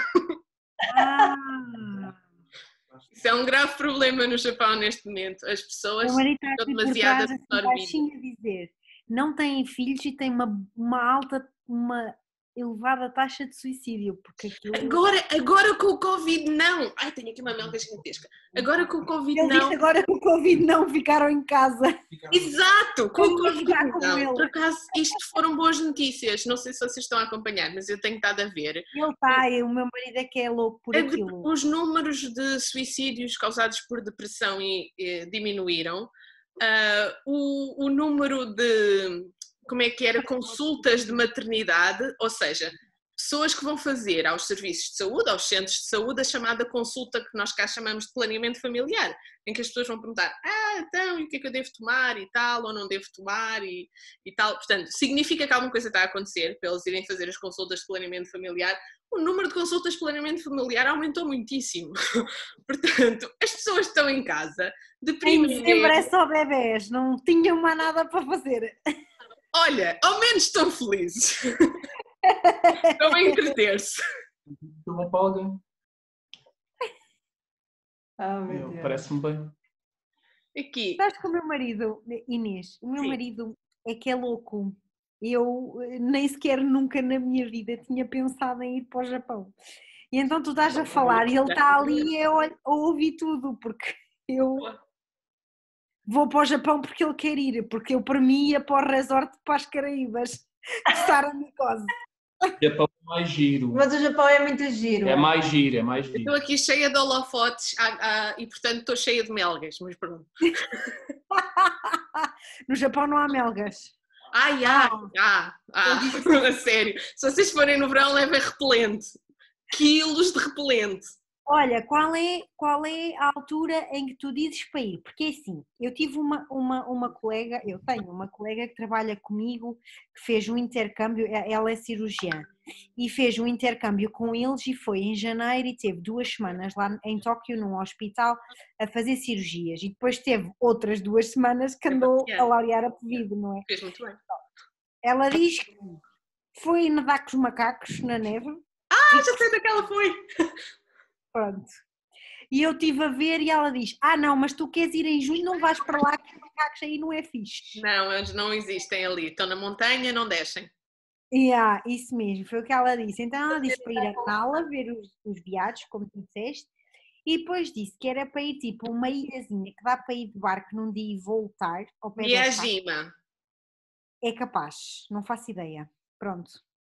Isso é um grave problema no Japão neste momento. As pessoas estão demasiado absorvidas. Dizer, não têm filhos e têm uma elevada taxa de suicídio, porque aquilo... Agora com o Covid não! Ai, tenho aqui uma melga gigantesca. Agora com o Covid Ele não... disse agora com o Covid não, ficaram em casa. Exato! Com o Covid não. Por acaso, isto foram boas notícias. Não sei se vocês estão a acompanhar, mas eu tenho estado a ver. Ele está, o meu marido é que é louco por aquilo. Os números de suicídios causados por depressão diminuíram. O número de... como é que era, consultas de maternidade, ou seja, pessoas que vão fazer aos serviços de saúde, aos centros de saúde, a chamada consulta que nós cá chamamos de planeamento familiar, em que as pessoas vão perguntar, então, e o que é que eu devo tomar e tal, ou não devo tomar e tal. Portanto, significa que alguma coisa está a acontecer, para eles irem fazer as consultas de planeamento familiar. O número de consultas de planeamento familiar aumentou muitíssimo. Portanto, as pessoas estão em casa, deprimem. Em dezembro é só bebés, não tinham mais nada para fazer. Olha, ao menos estão felizes. Estão a entreter-se. Uma folga. Meu Deus. Parece-me bem. Aqui. Sabes que o meu marido, Inês, o meu marido é que é louco. Eu nem sequer nunca na minha vida tinha pensado em ir para o Japão. E então tu estás a falar e ele está ali a ouvir tudo, porque eu vou para o Japão porque ele quer ir, porque eu para mim ia para o resort para as Caraíbas, coçar a micose. O Japão é mais giro. Mas o Japão é muito giro. É mais giro, é mais Eu giro. estou aqui cheia de holofotes e portanto estou cheia de melgas, mas pronto. No Japão não há melgas. A sério. Se vocês forem no verão, levem repelente. Quilos de repelente. Olha, qual é a altura em que tu dizes para ir? Porque assim, eu tive uma colega, eu tenho uma colega que trabalha comigo, que fez um intercâmbio, ela é cirurgiã, e fez um intercâmbio com eles e foi em janeiro e teve 2 semanas lá em Tóquio, num hospital, a fazer cirurgias. E depois teve outras 2 semanas que andou a laurear a Covid, não é? Fez muito bem. Ela diz que foi nadar com os macacos na neve. Já sei daquela foi! Pronto. E eu estive a ver e ela diz, não, mas tu queres ir em junho, não vais para lá que os macacos aí não é fixe. Não, eles não existem ali. Estão na montanha, não descem. Isso mesmo, foi o que ela disse. Então ela disse para ir a Nala, ver os viados, como tu disseste, e depois disse que era para ir tipo uma ilhazinha que dá para ir de barco num dia e voltar ao pé da Miyajima. É capaz, não faço ideia. Pronto.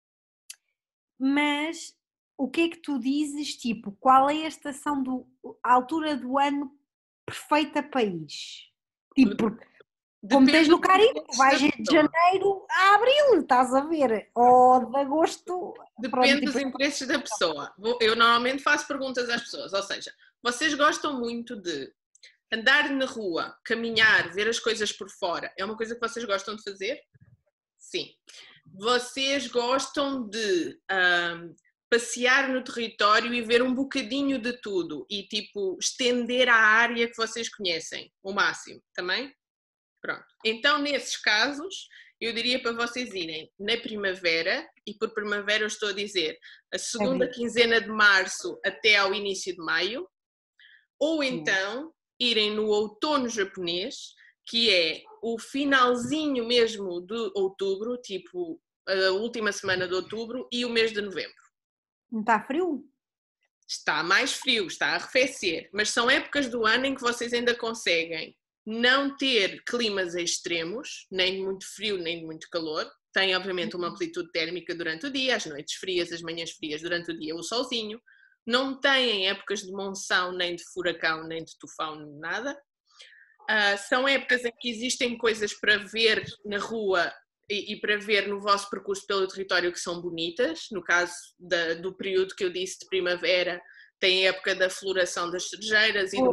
Mas o que é que tu dizes, tipo, qual é a estação, a altura do ano perfeita para ir? Tipo, porque como tens no Caribe, vais de janeiro a abril, estás a ver? Ou de agosto... Depende dos interesses da pessoa. Eu normalmente faço perguntas às pessoas, ou seja, vocês gostam muito de andar na rua, caminhar, ver as coisas por fora, é uma coisa que vocês gostam de fazer? Sim. Vocês gostam de passear no território e ver um bocadinho de tudo e tipo estender a área que vocês conhecem, o máximo, também? Pronto. Então, nesses casos, eu diria para vocês irem na primavera, e por primavera eu estou a dizer a segunda quinzena de março até ao início de maio, ou então irem no outono japonês, que é o finalzinho mesmo de outubro, tipo a última semana de outubro e o mês de novembro. Não está frio? Está mais frio, está a arrefecer, mas são épocas do ano em que vocês ainda conseguem não ter climas extremos, nem de muito frio, nem de muito calor. Tem, obviamente, uma amplitude térmica durante o dia, as noites frias, as manhãs frias durante o dia, o solzinho. Não têm épocas de monção, nem de furacão, nem de tufão, nem nada. São épocas em que existem coisas para ver na rua e para ver no vosso percurso pelo território que são bonitas. No caso do período que eu disse de primavera, tem a época da floração das cerejeiras e de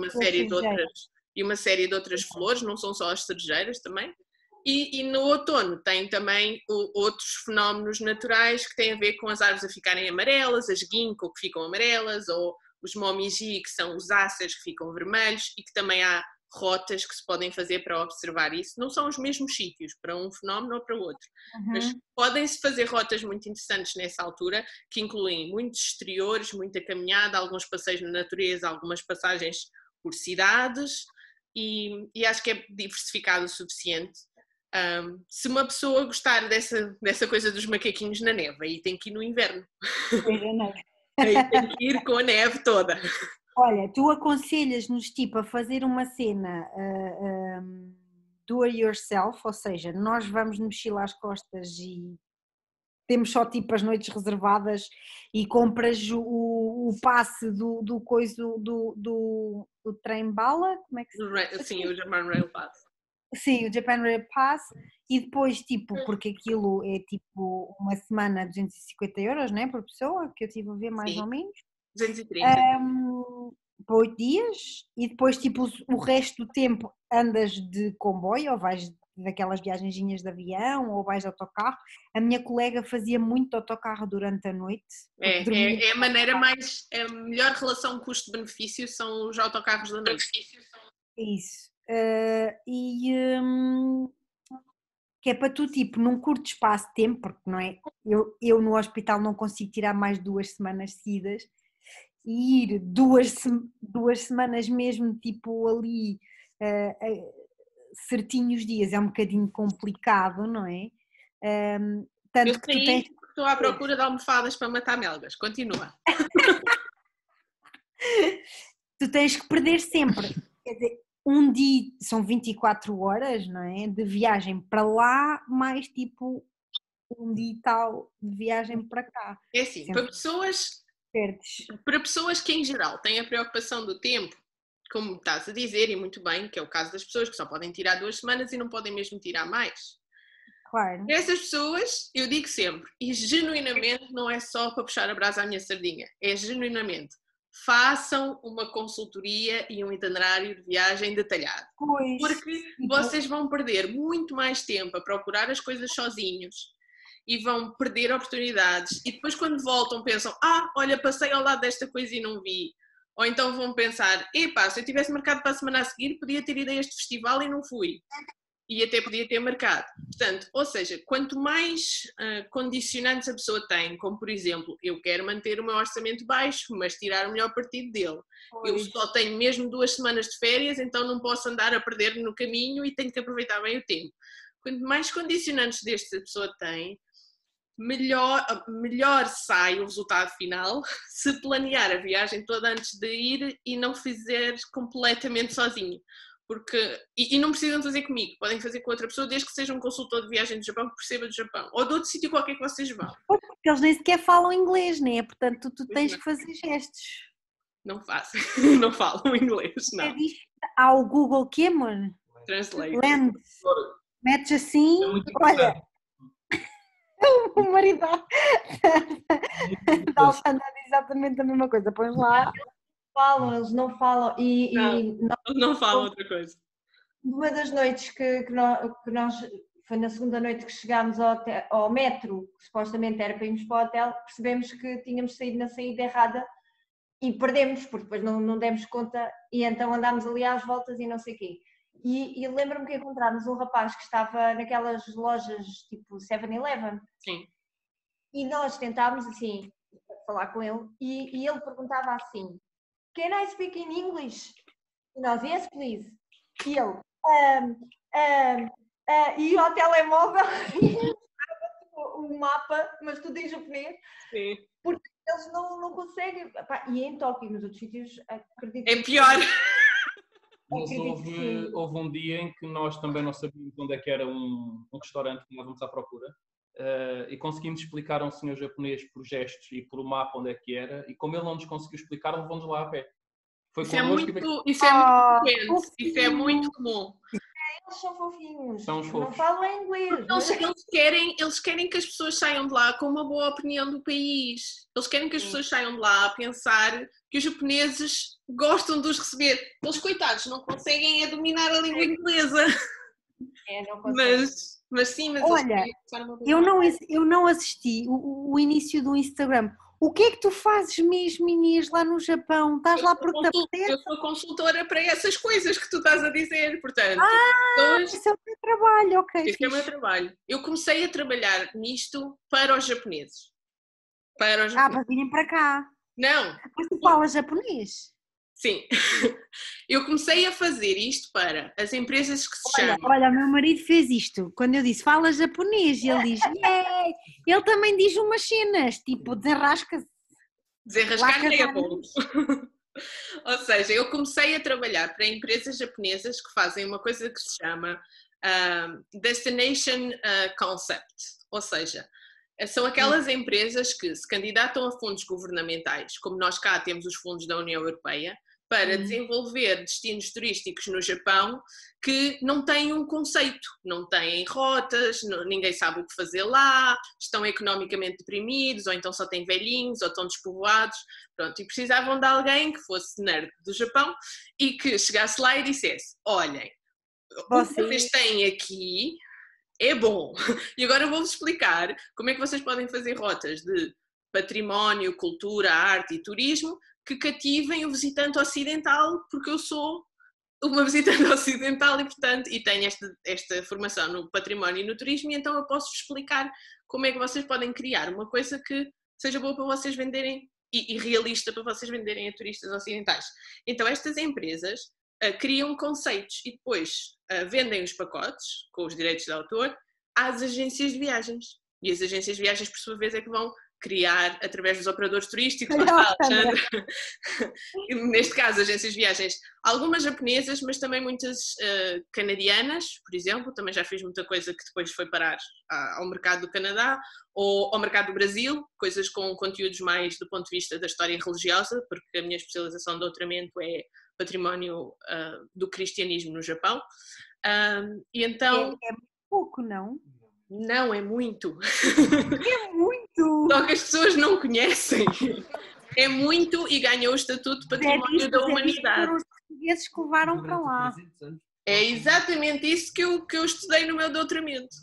uma série de outras flores, não são só as cerejeiras também. E no outono tem também outros fenómenos naturais que têm a ver com as árvores a ficarem amarelas, as ginkgo que ficam amarelas, ou os momiji, que são os áceros que ficam vermelhos, e que também há rotas que se podem fazer para observar isso. Não são os mesmos sítios para um fenómeno ou para outro, mas podem-se fazer rotas muito interessantes nessa altura, que incluem muitos exteriores, muita caminhada, alguns passeios na natureza, algumas passagens por cidades, e acho que é diversificado o suficiente. Se uma pessoa gostar dessa coisa dos macaquinhos na neve, aí tem que ir no inverno. Aí tem que ir com a neve toda. Olha, tu aconselhas-nos tipo a fazer uma cena do it yourself, ou seja, nós vamos de mochila às costas e temos só tipo as noites reservadas e compras o passe do trem-bala, como é que se chama? Sim, o Japan Rail Pass. Sim, o Japan Rail Pass, e depois tipo, porque aquilo é tipo uma semana 250 euros, né, por pessoa, que eu estive a ver mais ou menos. 230. Para 8 dias, e depois tipo o resto do tempo andas de comboio ou vais daquelas viagenzinhas de avião ou vais de autocarro. A minha colega fazia muito autocarro durante a noite. É a maneira mais, a melhor relação custo-benefício são os autocarros da noite. Isso. Que é para tu, tipo, num curto espaço de tempo, porque não é, eu no hospital não consigo tirar mais 2 semanas seguidas, e ir duas semanas mesmo, tipo, ali, certinhos dias, é um bocadinho complicado, não é? Tanto que tu tens... estou à procura de almofadas para matar melgas. Continua. Tu tens que perder sempre. Quer dizer, um dia são 24 horas, não é? De viagem para lá, mais tipo um dia e tal de viagem para cá. É assim, Sempre para pessoas que em geral têm a preocupação do tempo, como estás a dizer, e muito bem, que é o caso das pessoas que só podem tirar 2 semanas e não podem mesmo tirar mais. Claro. Essas pessoas, eu digo sempre, e genuinamente não é só para puxar a brasa à minha sardinha, é genuinamente, façam uma consultoria e um itinerário de viagem detalhado. Pois. Porque vocês vão perder muito mais tempo a procurar as coisas sozinhos e vão perder oportunidades. E depois quando voltam pensam, olha, passei ao lado desta coisa e não vi. Ou então vão pensar, epá, se eu tivesse marcado para a semana a seguir, podia ter ido a este festival e não fui. E até podia ter marcado. Portanto, ou seja, quanto mais condicionantes a pessoa tem, como por exemplo, eu quero manter o meu orçamento baixo, mas tirar o melhor partido dele. Eu só tenho mesmo 2 semanas de férias, então não posso andar a perder no caminho e tenho que aproveitar bem o tempo. Quanto mais condicionantes destes a pessoa tem, melhor sai o resultado final se planear a viagem toda antes de ir e não fizer completamente sozinho. Porque, e não precisam fazer comigo, podem fazer com outra pessoa, desde que seja um consultor de viagem do Japão que perceba do Japão, ou de outro sítio qualquer que vocês vão. Porque eles nem sequer falam inglês, não é? Portanto, tu tens que fazer gestos. Não faço, não falam inglês, não. Há o Google que é, mano? Translate. Metes assim, olha, o marido da Alexandra diz exatamente a mesma coisa, pões lá. Eles não falam e não falam outra coisa. Uma das noites que nós foi na segunda noite que chegámos ao metro, que supostamente era para irmos para o hotel, percebemos que tínhamos saído na saída errada e perdemos, porque depois não demos conta e então andámos ali às voltas e não sei o quê. E lembro-me que encontramos um rapaz que estava naquelas lojas tipo 7-Eleven. Sim. E nós tentámos assim falar com ele e ele perguntava assim: Can I speak in English? E nós, yes, please. E ele, e ao telemóvel, o mapa, mas tudo em japonês. Sim. Porque eles não conseguem. E em Tóquio, nos outros sítios, acredito. É pior. Mas houve um dia em que nós também não sabíamos onde é que era um restaurante que nós vamos à procura. E conseguimos explicar a um senhor japonês por gestos e por mapa onde é que era, e como ele não nos conseguiu explicar, levou-nos lá a pé. Isso é muito frequente, isso é muito comum. Eles são fofinhos, são fofos. Não falam inglês. Eles querem que as pessoas saiam de lá com uma boa opinião do país. Eles querem que as pessoas saiam de lá a pensar que os japoneses gostam de os receber. Eles, coitados, não conseguem dominar a língua inglesa. Não conseguem. Mas sim, mas olha, eu não assisti o início do Instagram. O que é que tu fazes mesmo, Inês, lá no Japão? Estás lá porque te apetece? Eu sou consultora para essas coisas que tu estás a dizer, portanto. Isso é o teu trabalho, ok. Isso é o meu trabalho. Eu comecei a trabalhar nisto para os japoneses. Para virem para cá. Não. Mas tu falas japonês? Sim. Eu comecei a fazer isto para as empresas que se chamam... Olha, meu marido fez isto. Quando eu disse, fala japonês, ele diz, ele também diz umas cenas, tipo, desenrasca-se. Desenrascar é bom. Ou seja, eu comecei a trabalhar para empresas japonesas que fazem uma coisa que se chama Destination Concept. Ou seja, são aquelas empresas que se candidatam a fundos governamentais, como nós cá temos os fundos da União Europeia, para desenvolver destinos turísticos no Japão que não têm um conceito, não têm rotas, ninguém sabe o que fazer lá, estão economicamente deprimidos, ou então só têm velhinhos, ou estão despovoados, pronto, e precisavam de alguém que fosse nerd do Japão e que chegasse lá e dissesse, olhem, o que vocês têm aqui é bom, e agora eu vou-vos explicar como é que vocês podem fazer rotas de património, cultura, arte e turismo que cativem o visitante ocidental, porque eu sou uma visitante ocidental e, portanto, e tenho esta formação no património e no turismo, e então eu posso explicar como é que vocês podem criar uma coisa que seja boa para vocês venderem e realista para vocês venderem a turistas ocidentais. Então estas empresas criam conceitos e depois vendem os pacotes com os direitos de autor às agências de viagens. E as agências de viagens, por sua vez, é que vão criar, através dos operadores turísticos, neste caso, agências de viagens, algumas japonesas, mas também muitas canadianas, por exemplo, também já fiz muita coisa que depois foi parar ao mercado do Canadá, ou ao mercado do Brasil, coisas com conteúdos mais do ponto de vista da história religiosa, porque a minha especialização de doutoramento é património do cristianismo no Japão. E então... É pouco, não? Não, é muito. É muito! Só que as pessoas não conhecem. É muito e ganhou o estatuto de património da humanidade. Foram os portugueses que levaram para lá. É exatamente isso que eu estudei no meu doutoramento.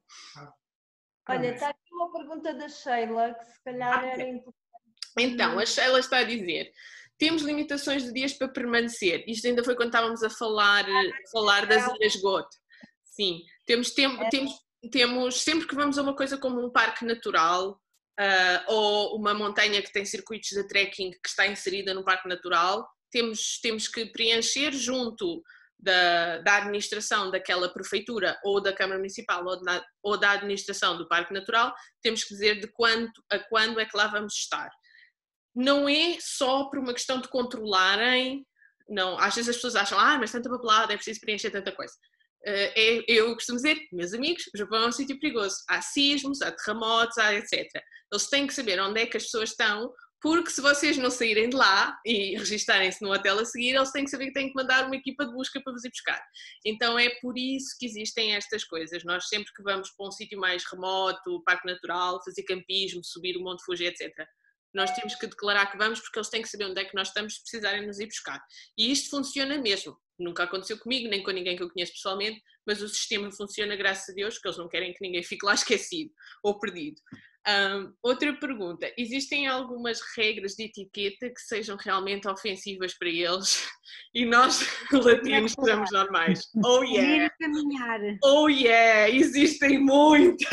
Olha, está aqui uma pergunta da Sheila, que se calhar era importante. Então, a Sheila está a dizer: temos limitações de dias para permanecer. Isto ainda foi quando estávamos a falar das Ilhas Goat. Sim, temos sempre que vamos a uma coisa como um parque natural ou uma montanha que tem circuitos de trekking que está inserida no parque natural, temos que preencher junto da administração daquela prefeitura ou da Câmara Municipal ou da administração do parque natural, temos que dizer de quando a quando é que lá vamos estar. Não é só por uma questão de controlarem, não, às vezes as pessoas acham, mas tanta papelada, é preciso preencher tanta coisa. Eu costumo dizer, meus amigos, o Japão é um sítio perigoso, há sismos, há terremotos, há etc. Eles têm que saber onde é que as pessoas estão, porque se vocês não saírem de lá e registarem-se no hotel a seguir, eles têm que saber que têm que mandar uma equipa de busca para vos ir buscar. Então é por isso que existem estas coisas. Nós sempre que vamos para um sítio mais remoto, parque natural, fazer campismo, subir o Monte Fuji, etc., nós temos que declarar que vamos, porque eles têm que saber onde é que nós estamos se precisarem nos ir buscar. E isto funciona mesmo. Nunca aconteceu comigo, nem com ninguém que eu conheço pessoalmente, mas o sistema funciona, graças a Deus, porque eles não querem que ninguém fique lá esquecido ou perdido. Outra pergunta: existem algumas regras de etiqueta que sejam realmente ofensivas para eles e nós, latinos, sejamos normais? Oh yeah! Oh yeah! Existem muitas!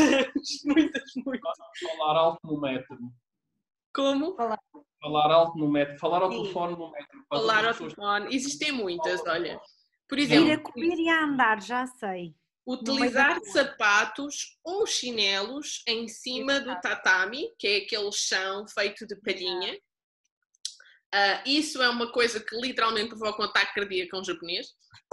Falar alto no metro. Como? Falar alto no metro, falar ao telefone no metro. Falar ao telefone, existem muitas, olha. Por exemplo, ir a comer e a andar, já sei. Utilizar sapatos ou chinelos em cima do tatami, que é aquele chão feito de palhinha. Isso é uma coisa que literalmente provoca um ataque cardíaco a um japonês.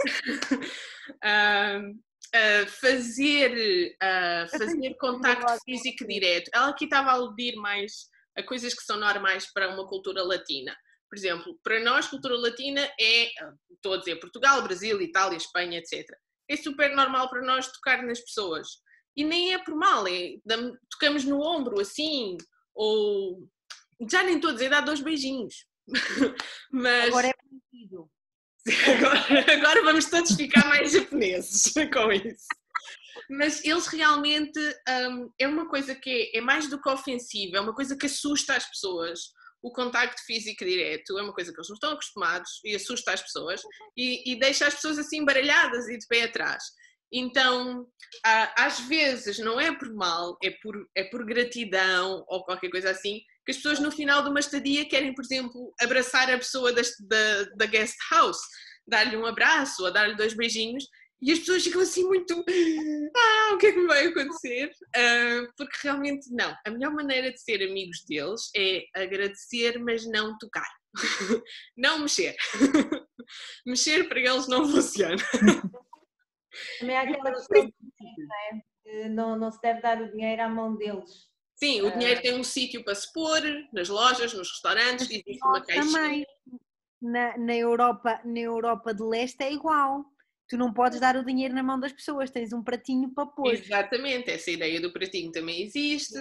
Fazer contacto físico direto. Ela aqui estava a aludir mais a coisas que são normais para uma cultura latina. Por exemplo, para nós, cultura latina estou a dizer Portugal, Brasil, Itália, Espanha, etc. É super normal para nós tocar nas pessoas. E nem é por mal, tocamos no ombro assim, ou já nem estou a dizer, dá 2 beijinhos. Mas agora é permitido. Agora vamos todos ficar mais japoneses com isso. Mas eles realmente, é uma coisa que é mais do que ofensiva, é uma coisa que assusta as pessoas. O contacto físico direto é uma coisa que eles não estão acostumados e assusta as pessoas e deixa as pessoas assim baralhadas e de pé atrás. Então, às vezes, não é por mal, é por gratidão ou qualquer coisa assim, que as pessoas no final de uma estadia querem, por exemplo, abraçar a pessoa da guest house, dar-lhe um abraço ou dar-lhe 2 beijinhos. E as pessoas ficam assim muito, o que é que me vai acontecer? Porque realmente não. A melhor maneira de ser amigos deles é agradecer, mas não tocar. Não mexer. Mexer para eles não funciona. Também há aquela questão de dinheiro, não é? Não se deve dar o dinheiro à mão deles. Sim, o dinheiro tem um sítio para se pôr, nas lojas, nos restaurantes, existe uma caixinha. Também. Na Europa de Leste é igual. Tu não podes dar o dinheiro na mão das pessoas, tens um pratinho para pôr. Exatamente, essa ideia do pratinho também existe.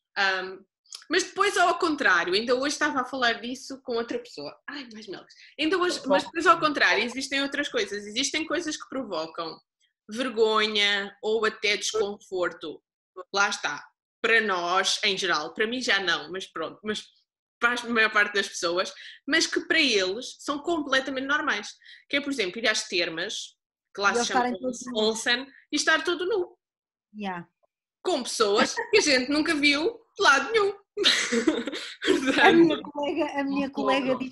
Mas depois, ao contrário, ainda hoje estava a falar disso com outra pessoa. Ai, mais melhores. Mas depois, ao contrário, existem outras coisas. Existem coisas que provocam vergonha ou até desconforto. Lá está. Para nós, em geral, para mim já não, mas pronto. Mas para a maior parte das pessoas, mas que para eles são completamente normais. Que é, por exemplo, ir às termas, que lá se chama onsen, e estar todo nu. Yeah. Com pessoas que a gente nunca viu de lado nenhum. A minha colega diz que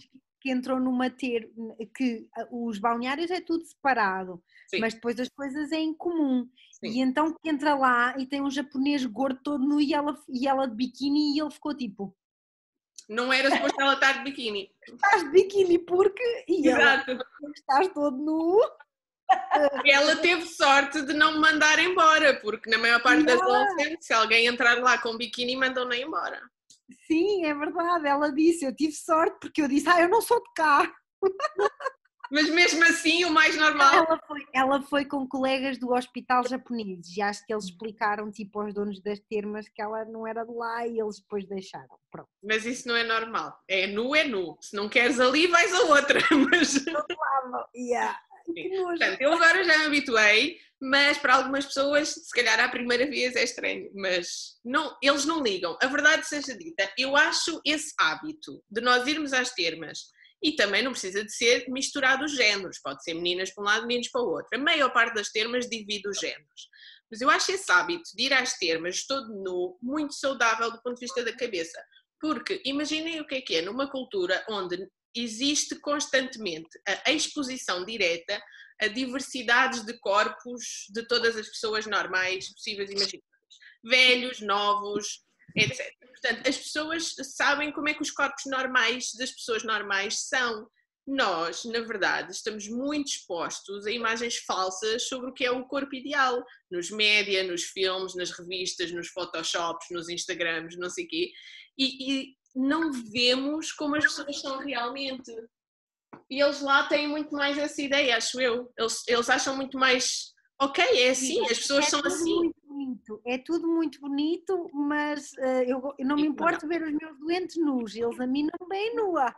que entrou numa que os balneários é tudo separado, sim, mas depois as coisas é em comum. Sim. E então que entra lá e tem um japonês gordo todo nu e ela de biquíni e ele ficou tipo... Não era suposto ela estar de biquíni. Estás de biquíni porque... E exato. Ela, estás todo nu... Ela teve sorte de não me mandar embora, porque na maior parte das vezes, se alguém entrar lá com biquíni, mandam-na embora. Sim, é verdade, ela disse, eu tive sorte, porque eu disse, eu não sou de cá. Mas mesmo assim, o mais normal... Ela foi com colegas do hospital japoneses, e acho que eles explicaram, tipo, aos donos das termas que ela não era de lá, e eles depois deixaram, pronto. Mas isso não é normal, é nu. Se não queres ali, vais a outra, mas... Yeah. Portanto, eu agora já me habituei, mas para algumas pessoas, se calhar à primeira vez é estranho, mas não, eles não ligam. A verdade seja dita, eu acho esse hábito de nós irmos às termas, e também não precisa de ser misturado os géneros, pode ser meninas para um lado, meninos para o outro. A maior parte das termas divide os géneros. Mas eu acho esse hábito de ir às termas todo nu muito saudável do ponto de vista da cabeça. Porque imaginem o que é numa cultura onde existe constantemente a exposição direta a diversidades de corpos de todas as pessoas normais possíveis e imagináveis. Velhos, novos, etc. Portanto, as pessoas sabem como é que os corpos normais das pessoas normais são. Nós, na verdade, estamos muito expostos a imagens falsas sobre o que é o corpo ideal. Nos média, nos filmes, nas revistas, nos photoshops, nos Instagrams, não sei o quê. E não vemos como as pessoas são realmente. E eles lá têm muito mais essa ideia, acho eu. Eles acham muito mais, ok, é assim, as pessoas são assim. É tudo muito bonito, mas eu não me importo ver os meus doentes nus, eles a mim não bem nua.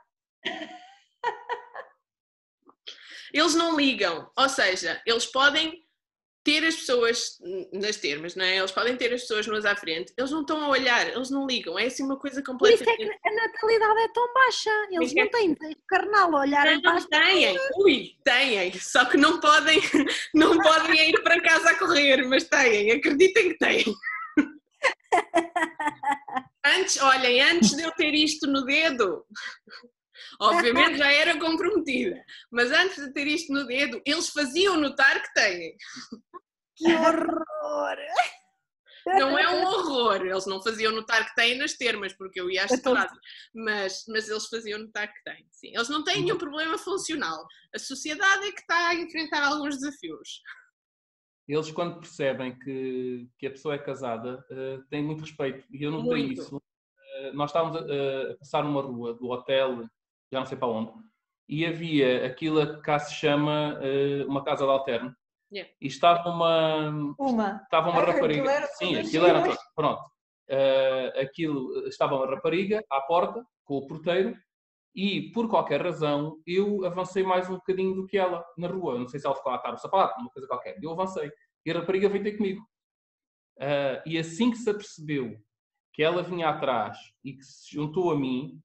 Eles não ligam, ou seja, eles podem ter as pessoas nas termas, não é? Eles podem ter as pessoas nuas à frente, eles não estão a olhar, eles não ligam, é assim uma coisa completamente... Por isso é que a natalidade é tão baixa, eles não têm carnal a olharem para as pessoas. Têm, só que não podem ir para casa a correr, mas têm, acreditem que têm. Antes de eu ter isto no dedo... Obviamente já era comprometida, mas antes de ter isto no dedo, eles faziam notar que têm. Que horror! Não é um horror, eles não faziam notar que têm nas termas, porque eu ia às separadas, mas eles faziam notar que têm, sim. Eles não têm nenhum problema funcional, a sociedade é que está a enfrentar alguns desafios. Eles, quando percebem que a pessoa é casada, têm muito respeito, e eu notei isso. Nós estávamos a passar numa rua do hotel, já não sei para onde, e havia aquilo que cá se chama uma casa de alterno. Yeah. E estava uma rapariga. Sim, aquilo era todo. Pronto. Estava uma rapariga à porta, com o porteiro, e por qualquer razão eu avancei mais um bocadinho do que ela na rua. Não sei se ela ficou a atar o sapato, uma coisa qualquer. Eu avancei. E a rapariga veio ter comigo. E assim que se apercebeu que ela vinha atrás e que se juntou a mim,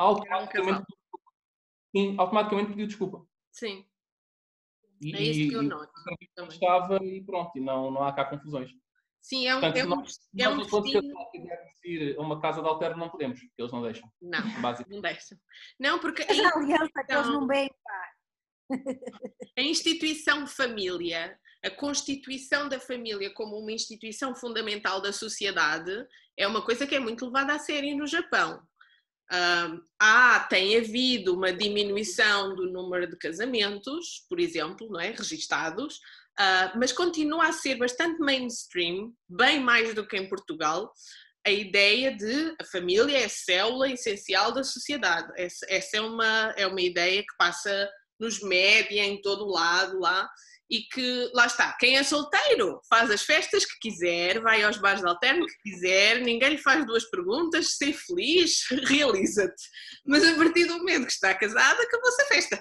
automaticamente pediu desculpa. Sim. É isso que eu noto. Estava e pronto, e não há cá confusões. Sim, é um destino. Se ir a uma casa de alterno, não podemos, porque eles não deixam. Não, não deixam. Não, porque a aliança que eles não bem, a instituição família, a constituição da família como uma instituição fundamental da sociedade é uma coisa que é muito levada a sério no Japão. Tem havido uma diminuição do número de casamentos, por exemplo, não é? Registados, mas continua a ser bastante mainstream, bem mais do que em Portugal, a ideia de a família é a célula essencial da sociedade. Essa é uma ideia que passa nos média, em todo o lado lá, e que, lá está, quem é solteiro faz as festas que quiser, vai aos bares de alterno que quiser, ninguém lhe faz duas perguntas, ser feliz, realiza-te. Mas a partir do momento que está casada, acabou-se a festa.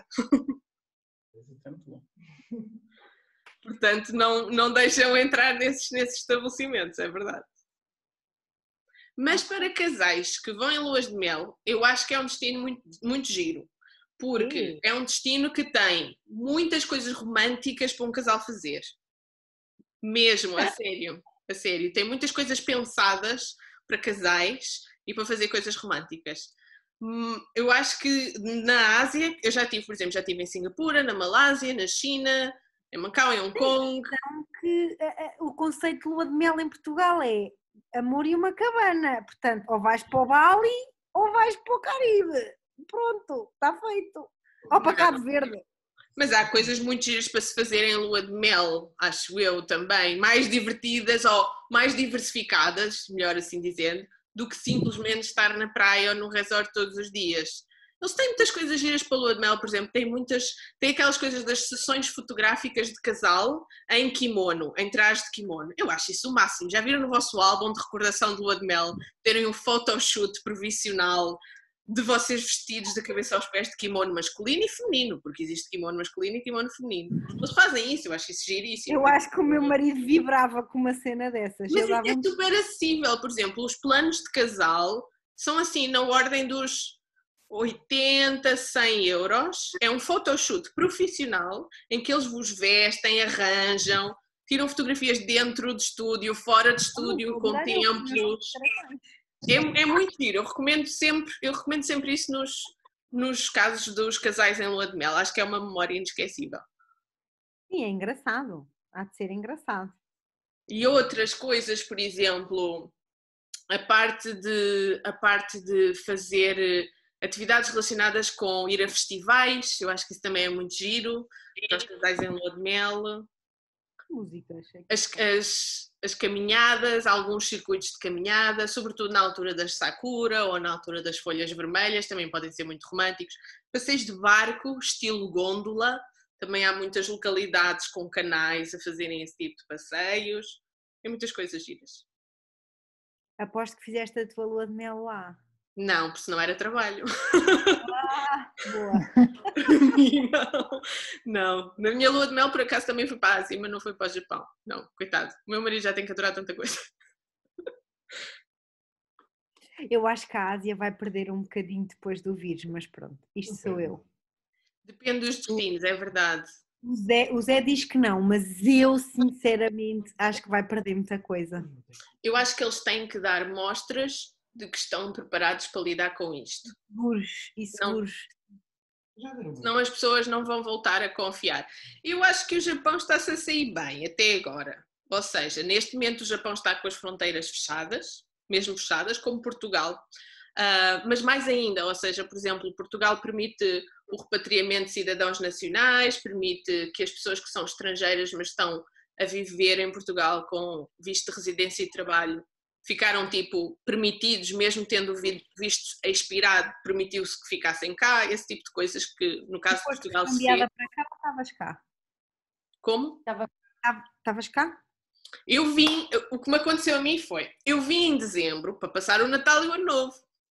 Portanto, não deixam entrar nesses estabelecimentos, é verdade. Mas para casais que vão em luas de mel, eu acho que é um destino muito, muito giro. Porque é um destino que tem muitas coisas românticas para um casal fazer. Mesmo, a sério. A sério. Tem muitas coisas pensadas para casais e para fazer coisas românticas. Eu acho que na Ásia, eu já estive, por exemplo, já estive em Singapura, na Malásia, na China, em Macau, em Hong Kong. Então, que o conceito de lua de mel em Portugal é amor e uma cabana. Portanto, ou vais para o Bali ou vais para o Caribe. Pronto, está feito. Ou para Cabo Verde. Mas há coisas muito giras para se fazer em lua de mel, acho eu também, mais divertidas ou mais diversificadas, melhor assim dizendo, do que simplesmente estar na praia ou no resort todos os dias. Eles têm muitas coisas giras para a lua de mel, por exemplo, tem aquelas coisas das sessões fotográficas de casal em kimono, em traje de kimono. Eu acho isso o máximo. Já viram no vosso álbum de recordação de lua de mel, terem um photoshoot profissional de vocês vestidos da cabeça aos pés de kimono masculino e feminino, porque existe kimono masculino e kimono feminino. Eles fazem isso, eu acho isso giríssimo. Eu acho que o meu marido vibrava com uma cena dessas. Mas é super acessível, por exemplo, os planos de casal são assim, na ordem dos 80, 100 euros. É um photoshoot profissional em que eles vos vestem, arranjam, tiram fotografias dentro de estúdio, fora de estúdio, com templos. É muito giro, eu recomendo sempre isso nos casos dos casais em lua de mel, acho que é uma memória inesquecível. Sim, é engraçado, há de ser engraçado. E outras coisas, por exemplo, a parte de fazer atividades relacionadas com ir a festivais, eu acho que isso também é muito giro, para os casais em lua de mel. Músicas. As caminhadas, alguns circuitos de caminhada, sobretudo na altura das sakura ou na altura das folhas vermelhas, também podem ser muito românticos. Passeios de barco, estilo gôndola, também há muitas localidades com canais a fazerem esse tipo de passeios. Tem muitas coisas giras. Aposto que fizeste a tua lua de mel lá. Não, porque senão era trabalho. Ah, boa. Não. Na minha lua de mel, por acaso, também fui para a Ásia, mas não foi para o Japão. Não, coitado. O meu marido já tem que adorar tanta coisa. Eu acho que a Ásia vai perder um bocadinho depois do vírus, mas pronto, isto sou eu. Depende dos destinos, é verdade. O Zé diz que não, mas eu sinceramente acho que vai perder muita coisa. Eu acho que eles têm que dar mostras de que estão preparados para lidar com isto. Seguros. Senão as pessoas não vão voltar a confiar. Eu acho que o Japão está-se a sair bem até agora. Ou seja, neste momento o Japão está com as fronteiras fechadas, mesmo fechadas, como Portugal. Mas mais ainda, ou seja, por exemplo, Portugal permite o repatriamento de cidadãos nacionais, permite que as pessoas que são estrangeiras, mas estão a viver em Portugal com visto de residência e trabalho, ficaram tipo permitidos, mesmo tendo visto expirado, permitiu-se que ficassem cá, esse tipo de coisas que no caso de Portugal se fez. Para cá ou estavas cá? Como? Estavas cá? Eu vim, o que me aconteceu a mim foi, eu vim em dezembro para passar o Natal e o Ano Novo.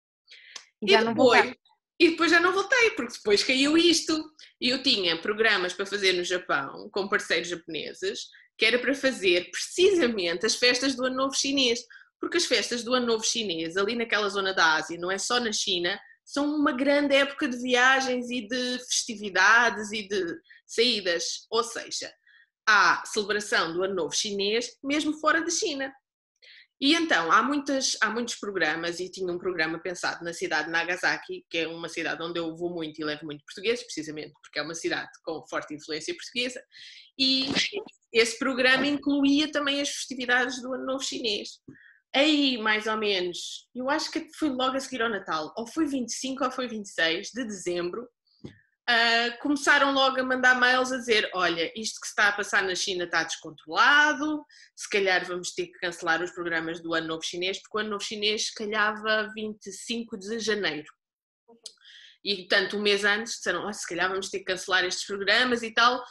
E depois já não voltei, porque depois caiu isto. E eu tinha programas para fazer no Japão, com parceiros japoneses, que era para fazer precisamente as festas do Ano Novo chinês. Porque as festas do Ano Novo chinês, ali naquela zona da Ásia, não é só na China, são uma grande época de viagens e de festividades e de saídas. Ou seja, há celebração do Ano Novo chinês mesmo fora da China. E então, há muitos programas, e tinha um programa pensado na cidade de Nagasaki, que é uma cidade onde eu vou muito e levo muito português, precisamente porque é uma cidade com forte influência portuguesa, e esse programa incluía também as festividades do Ano Novo chinês. Aí, mais ou menos, eu acho que foi logo a seguir ao Natal, ou foi 25 ou foi 26 de dezembro, começaram logo a mandar mails a dizer, olha, isto que se está a passar na China está descontrolado, se calhar vamos ter que cancelar os programas do Ano Novo Chinês, porque o Ano Novo Chinês calhava 25 de janeiro. E, portanto, um mês antes disseram, se calhar vamos ter que cancelar estes programas e tal,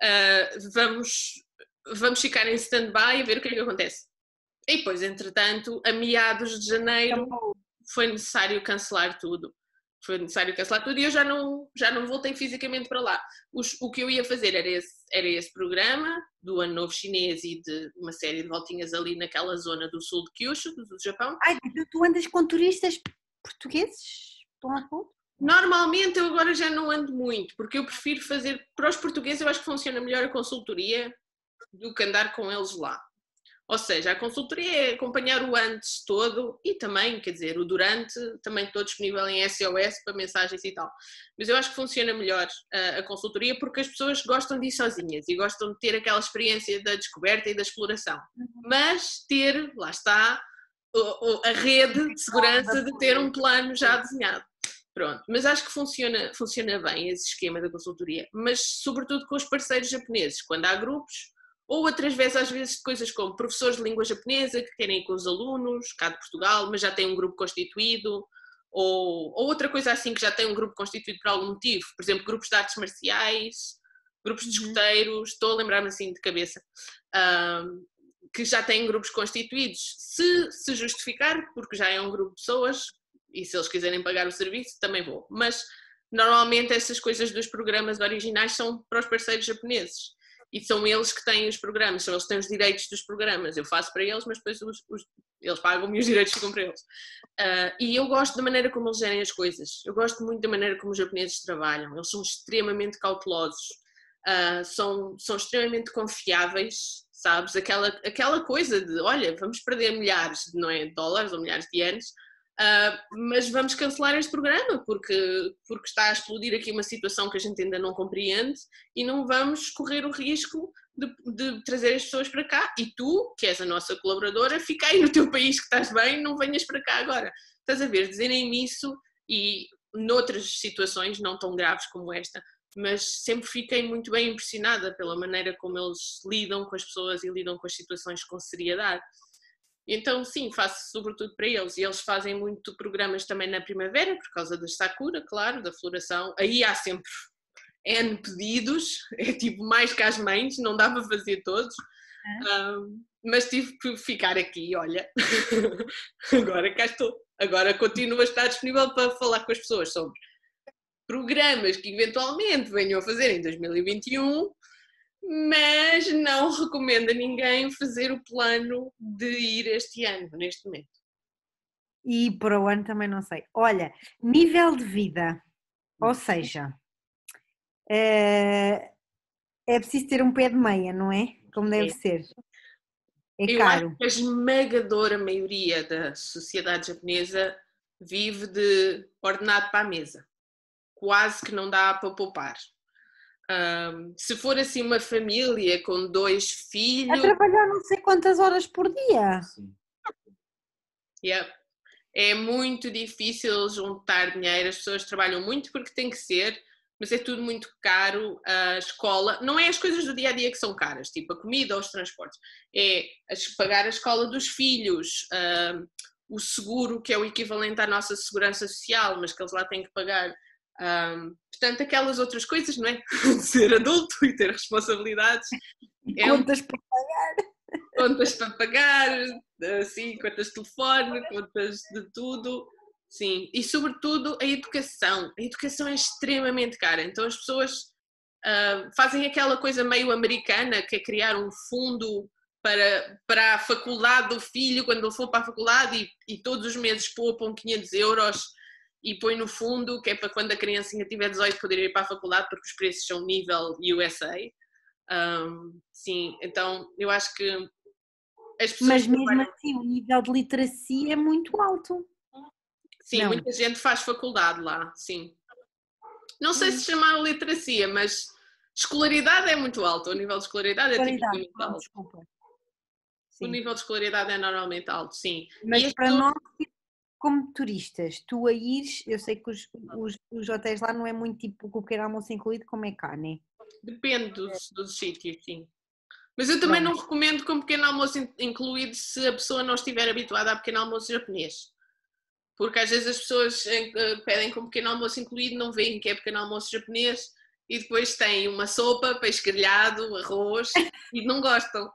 vamos ficar em stand-by a ver o que é que acontece. E depois, entretanto, a meados de janeiro foi necessário cancelar tudo. E eu já não voltei fisicamente para lá. O que eu ia fazer era esse programa do Ano Novo Chinês e de uma série de voltinhas ali naquela zona do sul de Kyushu, do Japão. Ai, tu andas com turistas portugueses? Normalmente eu agora já não ando muito, porque eu prefiro fazer, para os portugueses eu acho que funciona melhor a consultoria do que andar com eles lá. Ou seja, a consultoria é acompanhar o antes todo e também, quer dizer, o durante, também estou disponível em SOS para mensagens e tal. Mas eu acho que funciona melhor a consultoria porque as pessoas gostam de ir sozinhas e gostam de ter aquela experiência da descoberta e da exploração. Mas ter, lá está, a rede de segurança de ter um plano já desenhado. Pronto, mas acho que funciona bem esse esquema da consultoria, mas sobretudo com os parceiros japoneses, quando há grupos, ou outras vezes, às vezes, de coisas como professores de língua japonesa que querem ir com os alunos, cá de Portugal, mas já têm um grupo constituído, ou outra coisa assim que já tem um grupo constituído por algum motivo, por exemplo, grupos de artes marciais, grupos de escuteiros, estou a lembrar-me assim de cabeça, que já têm grupos constituídos, se justificar, porque já é um grupo de pessoas, e se eles quiserem pagar o serviço, também vou. Mas, normalmente, essas coisas dos programas originais são para os parceiros japoneses. E são eles que têm os programas, são eles que têm os direitos dos programas. Eu faço para eles, mas depois eles pagam-me e os direitos ficam para eles. E eu gosto da maneira como eles gerem as coisas. Eu gosto muito da maneira como os japoneses trabalham. Eles são extremamente cautelosos, são extremamente confiáveis, sabes? Aquela coisa de, olha, vamos perder milhares, não é, de dólares ou milhares de ienes, mas vamos cancelar este programa porque está a explodir aqui uma situação que a gente ainda não compreende e não vamos correr o risco de trazer as pessoas para cá e tu, que és a nossa colaboradora, fica aí no teu país que estás bem, não venhas para cá agora. Estás a ver, dizerem-me isso e noutras situações não tão graves como esta, mas sempre fiquei muito bem impressionada pela maneira como eles lidam com as pessoas e lidam com as situações com seriedade. Então, sim, faço sobretudo para eles. E eles fazem muito programas também na primavera, por causa da sakura, claro, da floração. Aí há sempre N pedidos, é tipo mais que as mães, não dá para fazer todos. Mas tive que ficar aqui, olha. Agora cá estou. Agora continuo a estar disponível para falar com as pessoas sobre programas que eventualmente venham a fazer em 2021, mas não recomendo a ninguém fazer o plano de ir este ano, neste momento. E para o ano também não sei. Olha, nível de vida, ou seja, é preciso ter um pé de meia, não é? Como deve ser. É eu caro. acho que a esmagadora maioria da sociedade japonesa vive de ordenado para a mesa. Quase que não dá para poupar. Se for assim uma família com 2 filhos... A trabalhar não sei quantas horas por dia. Yeah. É muito difícil juntar dinheiro, as pessoas trabalham muito porque tem que ser, mas é tudo muito caro. A escola, não é as coisas do dia a dia que são caras, tipo a comida ou os transportes, é pagar a escola dos filhos, o seguro, que é o equivalente à nossa segurança social, mas que eles lá têm que pagar. Portanto, aquelas outras coisas, não é? De ser adulto e ter responsabilidades. Contas para pagar. Contas para pagar, assim, contas de telefone, contas de tudo. Sim, e sobretudo a educação. A educação é extremamente cara, então as pessoas fazem aquela coisa meio americana, que é criar um fundo para a faculdade do filho, quando ele for para a faculdade, e todos os meses poupam 500 euros e põe no fundo, que é para quando a criancinha tiver 18 poder ir para a faculdade, porque os preços são nível USA. Sim, então eu acho que as pessoas... Mas mesmo assim o nível de literacia é muito alto. Sim, não. Muita gente faz faculdade lá, sim. Não sei se chamar literacia, mas escolaridade é muito alto. O nível de escolaridade é tipicamente alto. Desculpa. O nível de escolaridade é normalmente alto, sim. Mas para nós, como turistas, tu a ires, eu sei que os hotéis lá não é muito tipo com o pequeno almoço incluído, como é cá, né? Depende dos sítios, sim. Mas eu também não recomendo com pequeno almoço incluído se a pessoa não estiver habituada a pequeno almoço japonês. Porque às vezes as pessoas pedem com pequeno almoço incluído, não veem que é pequeno almoço japonês e depois têm uma sopa, peixe grelhado, arroz e não gostam.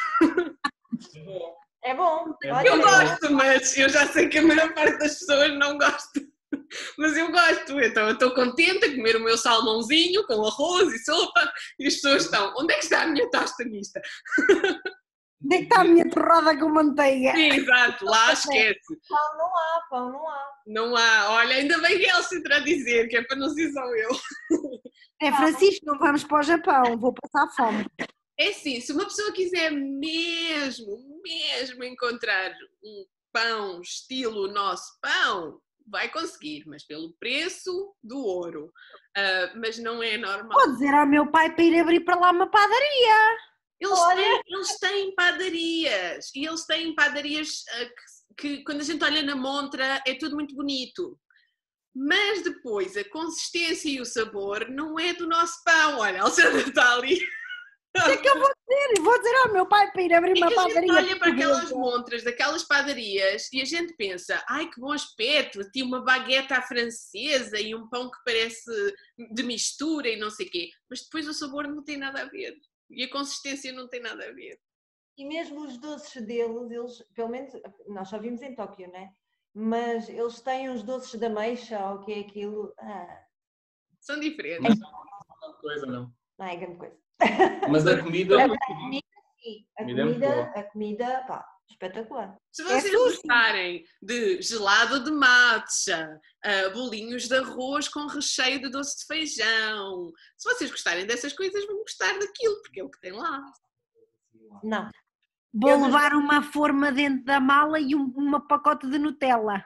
É bom. Eu gosto, mas eu já sei que a maior parte das pessoas não gosta. Mas eu gosto, então eu estou contente a comer o meu salmãozinho com arroz e sopa e as pessoas estão, onde é que está a minha tosta mista? Onde é que está a minha torrada com manteiga? Sim, exato, lá esquece. Pão não há, pão não há. Não há, olha, ainda bem que Elsa entra a dizer, que é para não ser só eu. É Francisco, não vamos para o Japão, vou passar fome. É assim, se uma pessoa quiser mesmo mesmo encontrar um pão estilo nosso pão, vai conseguir, mas pelo preço do ouro. Mas não é normal. Vou dizer ao meu pai para ir abrir para lá uma padaria. Eles têm padarias, e eles têm padarias que quando a gente olha na montra é tudo muito bonito. Mas depois a consistência e o sabor não é do nosso pão. Olha, a Alexandra está ali. O que é que eu vou dizer? Vou dizer ao meu pai para ir abrir uma padaria. A gente olha para aquelas montras daquelas padarias e a gente pensa, ai que bom aspecto, tinha uma baguete à francesa e um pão que parece de mistura e não sei o quê. Mas depois o sabor não tem nada a ver. E a consistência não tem nada a ver. E mesmo os doces deles, eles, pelo menos, nós só vimos em Tóquio, né? Mas eles têm uns doces de ameixa, ou o que é aquilo? São diferentes. Não é grande coisa, não. Não é grande coisa. Mas a comida... sim. A comida, pá, espetacular. Se vocês gostarem de gelado de matcha, bolinhos de arroz com recheio de doce de feijão, se vocês gostarem dessas coisas, vão gostar daquilo, porque é o que tem lá. Não. Vou levar uma forma dentro da mala e uma pacote de Nutella.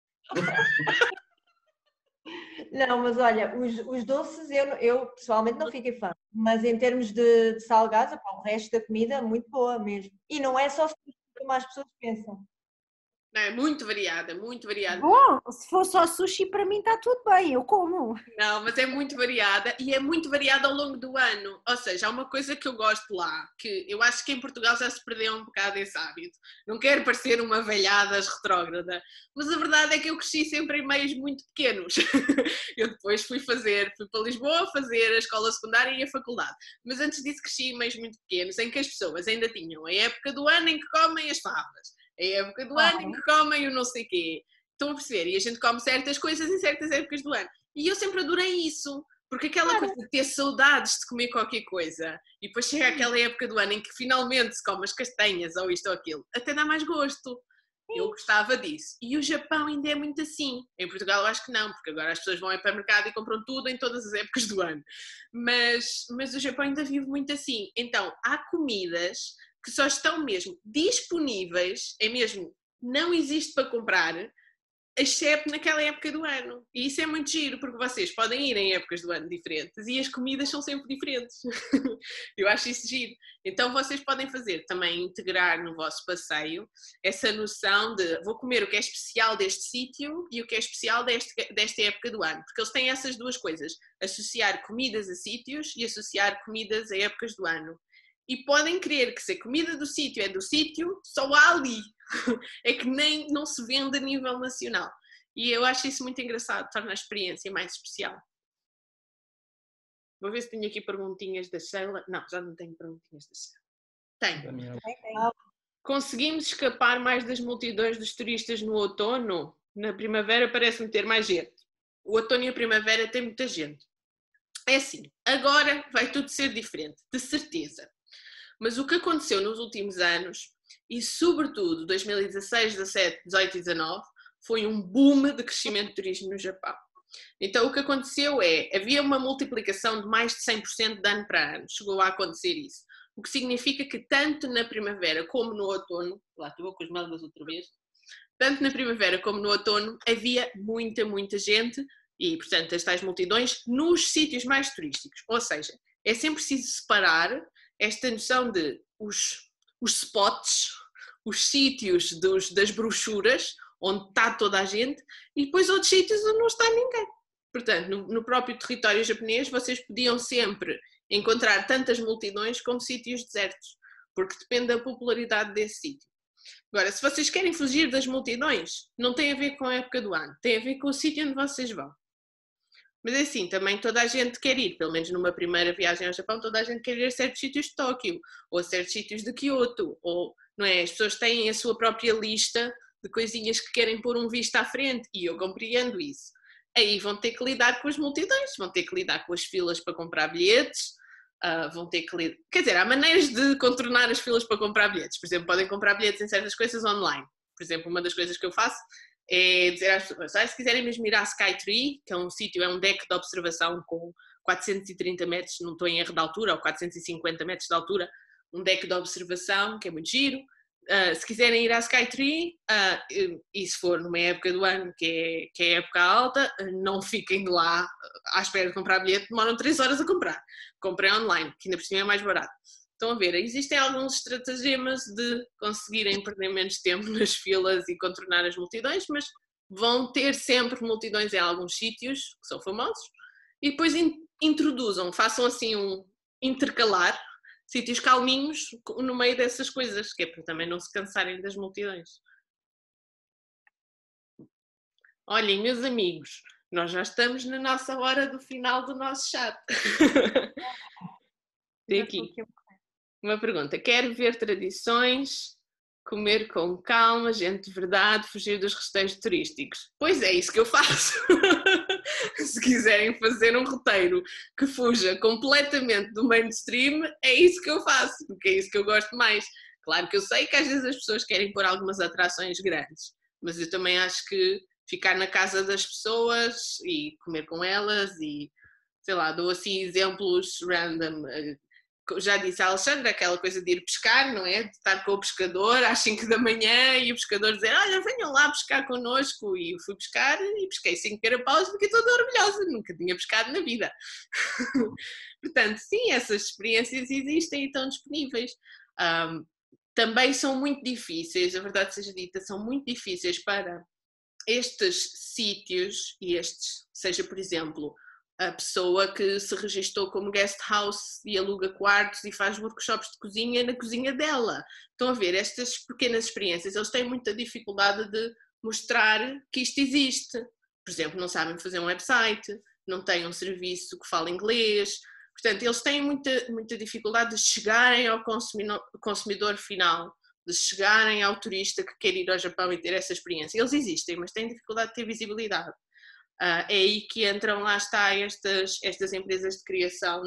Não, mas olha, os doces eu pessoalmente não fiquei fã, mas em termos de salgados, o resto da comida, muito boa mesmo. E não é só como as pessoas pensam. Não, é muito variada, muito variada. Bom, se for só sushi, para mim está tudo bem, eu como. Não, mas é muito variada e é muito variada ao longo do ano. Ou seja, há uma coisa que eu gosto lá, que eu acho que em Portugal já se perdeu um bocado esse hábito. Não quero parecer uma velhada retrógrada, mas a verdade é que eu cresci sempre em meios muito pequenos. Eu depois fui para Lisboa fazer a escola secundária e a faculdade. Mas antes disso cresci em meios muito pequenos, em que as pessoas ainda tinham a época do ano em que comem as favas. A época do ano em que comem o não sei quê. Estão a perceber? E a gente come certas coisas em certas épocas do ano. E eu sempre adorei isso. Porque aquela coisa de ter saudades de comer qualquer coisa e depois chega aquela época do ano em que finalmente se come as castanhas ou isto ou aquilo, até dá mais gosto. Eu gostava disso. E o Japão ainda é muito assim. Em Portugal eu acho que não, porque agora as pessoas vão para o mercado e compram tudo em todas as épocas do ano. Mas o Japão ainda vive muito assim. Então, há comidas que só estão mesmo disponíveis, é mesmo, não existe para comprar, exceto naquela época do ano. E isso é muito giro, porque vocês podem ir em épocas do ano diferentes e as comidas são sempre diferentes. Eu acho isso giro. Então vocês podem fazer também, integrar no vosso passeio essa noção de vou comer o que é especial deste sítio e o que é especial desta época do ano. Porque eles têm essas duas coisas, associar comidas a sítios e associar comidas a épocas do ano. E podem crer que se a comida do sítio é do sítio, só há ali. É que nem não se vende a nível nacional. E eu acho isso muito engraçado, torna a experiência mais especial. Vou ver se tenho aqui perguntinhas da Sheila. Não, já não tenho perguntinhas da Sheila. Tenho. Conseguimos escapar mais das multidões dos turistas no outono? Na primavera parece-me ter mais gente. O outono e a primavera tem muita gente. É assim, agora vai tudo ser diferente, de certeza. Mas o que aconteceu nos últimos anos, e sobretudo 2016, 17, 18 e 19, foi um boom de crescimento de turismo no Japão. Então o que aconteceu havia uma multiplicação de mais de 100% de ano para ano, chegou a acontecer isso. O que significa que tanto na primavera como no outono, lá estou com as melgas outra vez, tanto na primavera como no outono havia muita gente e, portanto, as tais multidões nos sítios mais turísticos. Ou seja, é sempre preciso separar esta noção de os spots, os sítios das brochuras, onde está toda a gente, e depois outros sítios onde não está ninguém. Portanto, no próprio território japonês, vocês podiam sempre encontrar tantas multidões como sítios desertos, porque depende da popularidade desse sítio. Agora, se vocês querem fugir das multidões, não tem a ver com a época do ano, tem a ver com o sítio onde vocês vão. Mas é assim, também toda a gente quer ir, pelo menos numa primeira viagem ao Japão, toda a gente quer ir a certos sítios de Tóquio, ou a certos sítios de Kyoto, ou, não é? As pessoas têm a sua própria lista de coisinhas que querem pôr um visto à frente, e eu compreendo isso. Aí vão ter que lidar com as multidões, vão ter que lidar com as filas para comprar bilhetes, vão ter que lidar... Quer dizer, há maneiras de contornar as filas para comprar bilhetes. Por exemplo, podem comprar bilhetes em certas coisas online. Por exemplo, uma das coisas que eu faço é dizer às pessoas, se quiserem mesmo ir à Skytree, que é um sítio, é um deck de observação com 430 metros, não estou em erro de altura, ou 450 metros de altura, um deck de observação, que é muito giro, se quiserem ir à Skytree, e se for numa época do ano que é época alta, não fiquem de lá à espera de comprar bilhete, demoram 3 horas a comprar. Comprem online, que ainda por cima é mais barato. Estão a ver, existem alguns estratagemas de conseguirem perder menos tempo nas filas e contornar as multidões, mas vão ter sempre multidões em alguns sítios que são famosos, e depois introduzam, façam assim um intercalar, sítios calminhos no meio dessas coisas, que é para também não se cansarem das multidões. Olhem, meus amigos, nós já estamos na nossa hora do final do nosso chat. Tem aqui uma pergunta. Quero ver tradições, comer com calma, gente de verdade, fugir dos resteiros turísticos. Pois é, isso que eu faço. Se quiserem fazer um roteiro que fuja completamente do mainstream, é isso que eu faço, porque é isso que eu gosto mais. Claro que eu sei que às vezes as pessoas querem pôr algumas atrações grandes, mas eu também acho que ficar na casa das pessoas e comer com elas e, sei lá, dou assim exemplos random. Já disse a Alexandra, aquela coisa de ir pescar, não é? De estar com o pescador às 5 da manhã e o pescador dizer, olha, venham lá pescar connosco. E eu fui pescar e pesquei 5 carapaus e fiquei toda orgulhosa, nunca tinha pescado na vida. Portanto, sim, essas experiências existem e estão disponíveis. Também são muito difíceis, a verdade seja dita, são muito difíceis para estes sítios e estes, seja por exemplo, a pessoa que se registou como guest house e aluga quartos e faz workshops de cozinha na cozinha dela. Estão a ver, estas pequenas experiências, eles têm muita dificuldade de mostrar que isto existe. Por exemplo, não sabem fazer um website, não têm um serviço que fala inglês. Portanto, eles têm muita dificuldade de chegarem ao consumidor final, de chegarem ao turista que quer ir ao Japão e ter essa experiência. Eles existem, mas têm dificuldade de ter visibilidade. É aí que entram, lá está, estas empresas de criação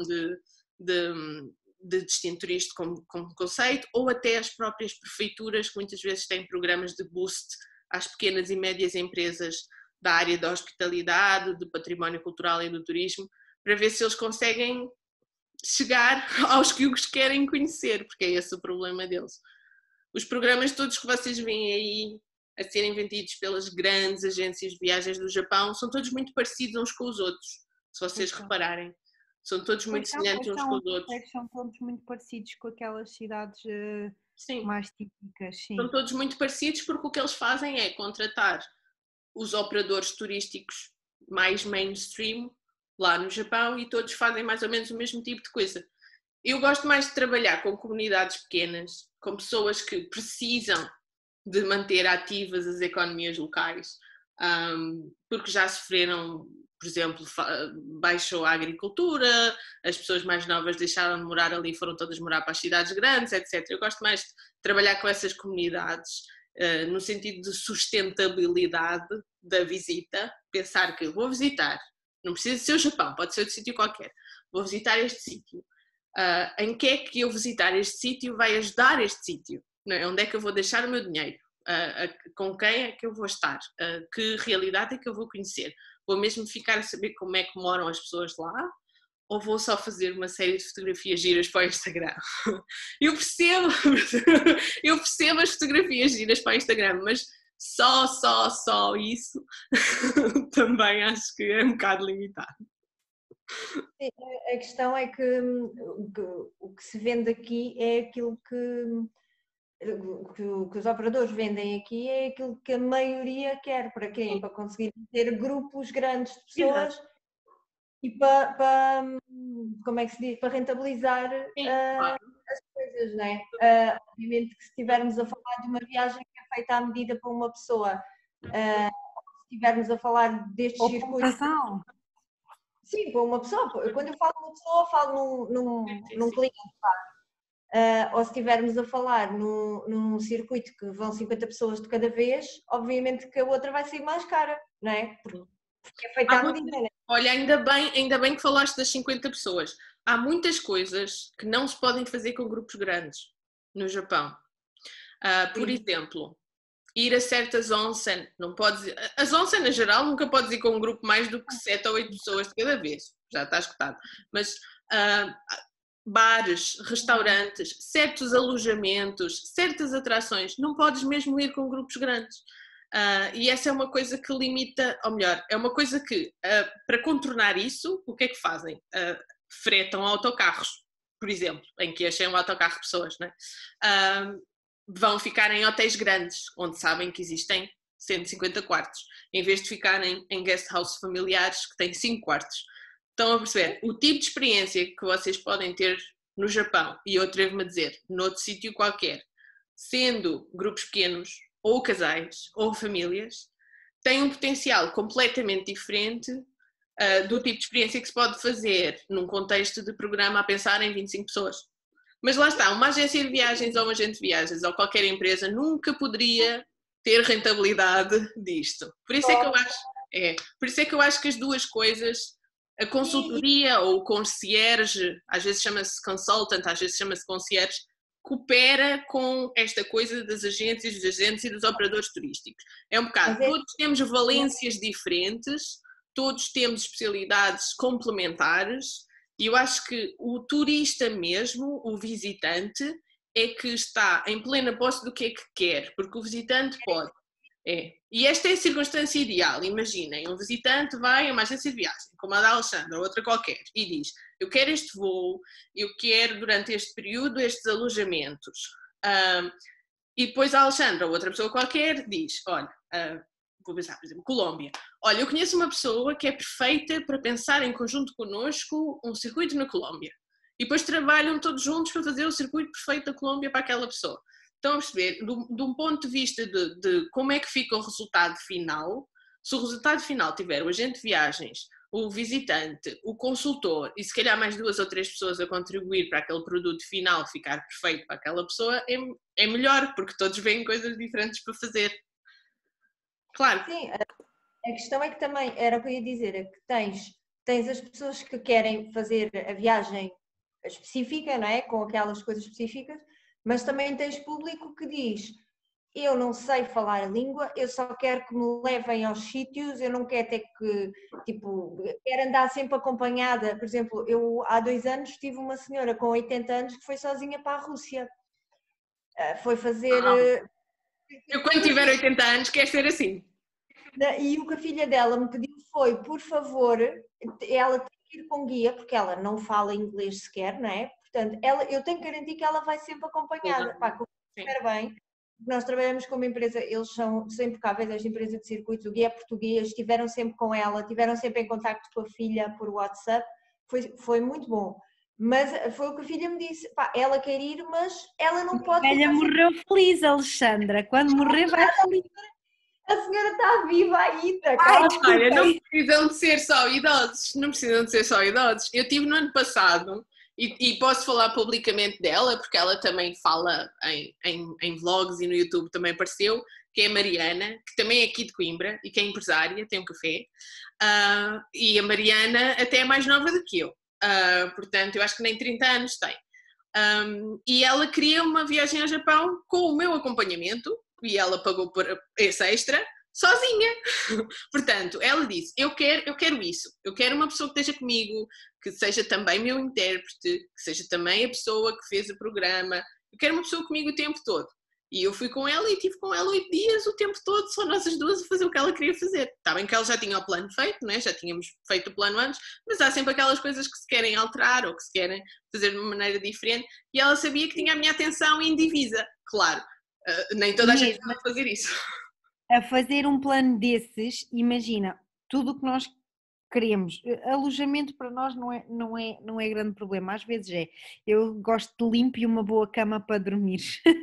de destino turístico como conceito, ou até as próprias prefeituras, que muitas vezes têm programas de boost às pequenas e médias empresas da área da hospitalidade, do património cultural e do turismo, para ver se eles conseguem chegar aos que os querem conhecer, porque é esse o problema deles. Os programas todos que vocês veem aí a serem vendidos pelas grandes agências de viagens do Japão são todos muito parecidos uns com os outros, se vocês repararem. São todos muito semelhantes uns com os outros. São todos muito parecidos com aquelas cidades mais típicas. Sim. São todos muito parecidos porque o que eles fazem é contratar os operadores turísticos mais mainstream lá no Japão e todos fazem mais ou menos o mesmo tipo de coisa. Eu gosto mais de trabalhar com comunidades pequenas, com pessoas que precisam de manter ativas as economias locais, porque já sofreram, por exemplo, baixou a agricultura, as pessoas mais novas deixaram de morar ali, foram todas morar para as cidades grandes, etc. Eu gosto mais de trabalhar com essas comunidades, no sentido de sustentabilidade da visita, pensar que vou visitar, não precisa ser o Japão, pode ser outro sítio qualquer, vou visitar este sítio. Em que é que eu visitar este sítio vai ajudar este sítio? Não é? Onde é que eu vou deixar o meu dinheiro? Com quem é que eu vou estar? Que realidade é que eu vou conhecer? Vou mesmo ficar a saber como é que moram as pessoas lá? Ou vou só fazer uma série de fotografias giras para o Instagram? Eu percebo as fotografias giras para o Instagram, mas só isso também acho que é um bocado limitado. A questão é que o que se vende aqui é aquilo que os operadores vendem aqui, é aquilo que a maioria quer. Para quem? Para conseguir ter grupos grandes de pessoas. Exato. E para como é que se diz? Para rentabilizar as coisas, não é? Obviamente que se estivermos a falar de uma viagem que é feita à medida para uma pessoa, se estivermos a falar destes circuitos... Sim, para uma pessoa. Quando eu falo de uma pessoa, falo num cliente. Ou se estivermos a falar num circuito que vão 50 pessoas de cada vez, obviamente que a outra vai sair mais cara, não é? Porque é feita à medida, não é? Olha, ainda bem que falaste das 50 pessoas. Há muitas coisas que não se podem fazer com grupos grandes no Japão. Por exemplo, ir a certas onsen, não podes ir, as onsen em geral nunca podes ir com um grupo mais do que 7 ou 8 pessoas de cada vez, já está escutado, mas bares, restaurantes, certos alojamentos, certas atrações, não podes mesmo ir com grupos grandes. E essa é uma coisa que limita, ou melhor, é uma coisa que, para contornar isso, o que é que fazem? Fretam autocarros, por exemplo, em que acham um autocarro de pessoas, não é? Vão ficar em hotéis grandes, onde sabem que existem 150 quartos, em vez de ficarem em guest house familiares que têm 5 quartos. Estão a perceber? O tipo de experiência que vocês podem ter no Japão, e eu atrevo-me a dizer, noutro sítio qualquer, sendo grupos pequenos, ou casais, ou famílias, tem um potencial completamente diferente do tipo de experiência que se pode fazer num contexto de programa a pensar em 25 pessoas. Mas lá está, uma agência de viagens ou um agente de viagens ou qualquer empresa nunca poderia ter rentabilidade disto. Por isso é que eu acho que as duas coisas, a consultoria ou o concierge, às vezes chama-se consultant, às vezes chama-se concierge, coopera com esta coisa das agências, dos agentes e dos operadores turísticos. É um bocado, todos temos valências diferentes, todos temos especialidades complementares, e eu acho que o turista mesmo, o visitante, é que está em plena posse do que é que quer, porque o visitante pode. E esta é a circunstância ideal. Imaginem, um visitante vai a uma agência de viagem, como a da Alexandra ou outra qualquer, e diz: eu quero este voo, eu quero durante este período estes alojamentos. E depois a Alexandra ou outra pessoa qualquer diz: olha, vou pensar, por exemplo, Colômbia. Olha, eu conheço uma pessoa que é perfeita para pensar em conjunto connosco um circuito na Colômbia. E depois trabalham todos juntos para fazer o circuito perfeito da Colômbia para aquela pessoa. Estão a perceber? De um ponto de vista de como é que fica o resultado final, se o resultado final tiver o agente de viagens, o visitante, o consultor e se calhar mais 2 ou 3 pessoas a contribuir para aquele produto final ficar perfeito para aquela pessoa, é melhor, porque todos veem coisas diferentes para fazer. Claro. Sim, a questão é que também, era o que eu ia dizer, é que tens as pessoas que querem fazer a viagem específica, não é? Com aquelas coisas específicas, mas também tens público que diz: eu não sei falar a língua, eu só quero que me levem aos sítios, eu não quero ter que, quero andar sempre acompanhada. Por exemplo, eu há 2 anos tive uma senhora com 80 anos que foi sozinha para a Rússia. Foi fazer... Eu quando tiver 80 anos quero ser assim. E o que a filha dela me pediu foi, por favor, ela tem que ir com guia, porque ela não fala inglês sequer, não é? Portanto, eu tenho que garantir que ela vai sempre acompanhada. Pá, super bem. Nós trabalhamos com uma empresa, eles são impecáveis, esta empresa de circuitos, o guia é português, estiveram sempre com ela, estiveram sempre em contacto com a filha por WhatsApp, foi muito bom. Mas foi o que a filha me disse: pá, ela quer ir, mas ela não pode... Ela morreu feliz, Alexandra, quando morrer vai feliz. A senhora está viva ainda. Olha, não precisam de ser só idosos, não precisam de ser só idosos. Eu tive no ano passado, e posso falar publicamente dela, porque ela também fala em vlogs e no YouTube também apareceu, que é a Mariana, que também é aqui de Coimbra e que é empresária, tem um café, e a Mariana até é mais nova do que eu, portanto eu acho que nem 30 anos tem. E ela queria uma viagem ao Japão com o meu acompanhamento, e ela pagou por esse extra, sozinha. Portanto, ela disse: eu quero isso, eu quero uma pessoa que esteja comigo, que seja também meu intérprete, que seja também a pessoa que fez o programa, eu quero uma pessoa comigo o tempo todo. E eu fui com ela e tive com ela 8 dias o tempo todo, só nós as duas a fazer o que ela queria fazer. Está bem que ela já tinha o plano feito, não é? Já tínhamos feito o plano antes, mas há sempre aquelas coisas que se querem alterar ou que se querem fazer de uma maneira diferente, e ela sabia que tinha a minha atenção indivisa. Claro, nem toda a gente pode fazer isso. A fazer um plano desses, imagina, tudo o que nós queremos. Alojamento para nós não é grande problema, às vezes é. Eu gosto de limpo e uma boa cama para dormir.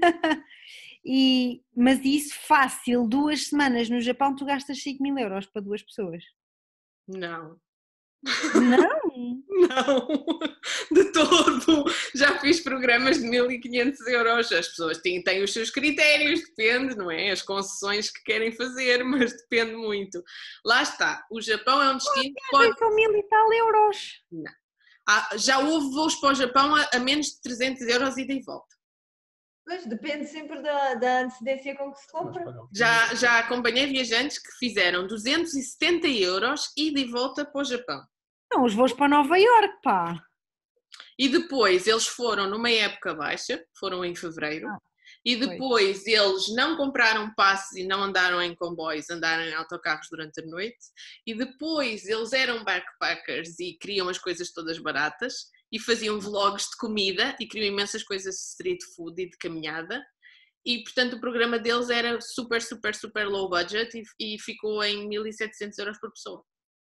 Mas isso fácil, 2 semanas no Japão tu gastas 5.000 euros para 2 pessoas. Não. Não? Não, de todo. Já fiz programas de 1.500 euros. As pessoas têm os seus critérios, depende, não é? As concessões que querem fazer, mas depende muito. Lá está, o Japão é um destino que pode... São 1.000 e tal euros. Não. Já houve voos para o Japão a menos de 300 euros ida e volta. Mas depende sempre da antecedência com que se compra. Já acompanhei viajantes que fizeram 270 euros ida e volta para o Japão. Não, os voos para Nova Iorque, pá. E depois eles foram numa época baixa, foram em fevereiro, e depois eles não compraram passes e não andaram em comboios, andaram em autocarros durante a noite, e depois eles eram backpackers e queriam as coisas todas baratas, e faziam vlogs de comida, e queriam imensas coisas de street food e de caminhada, e portanto o programa deles era super, super, super low budget, e ficou em 1.700 euros por pessoa.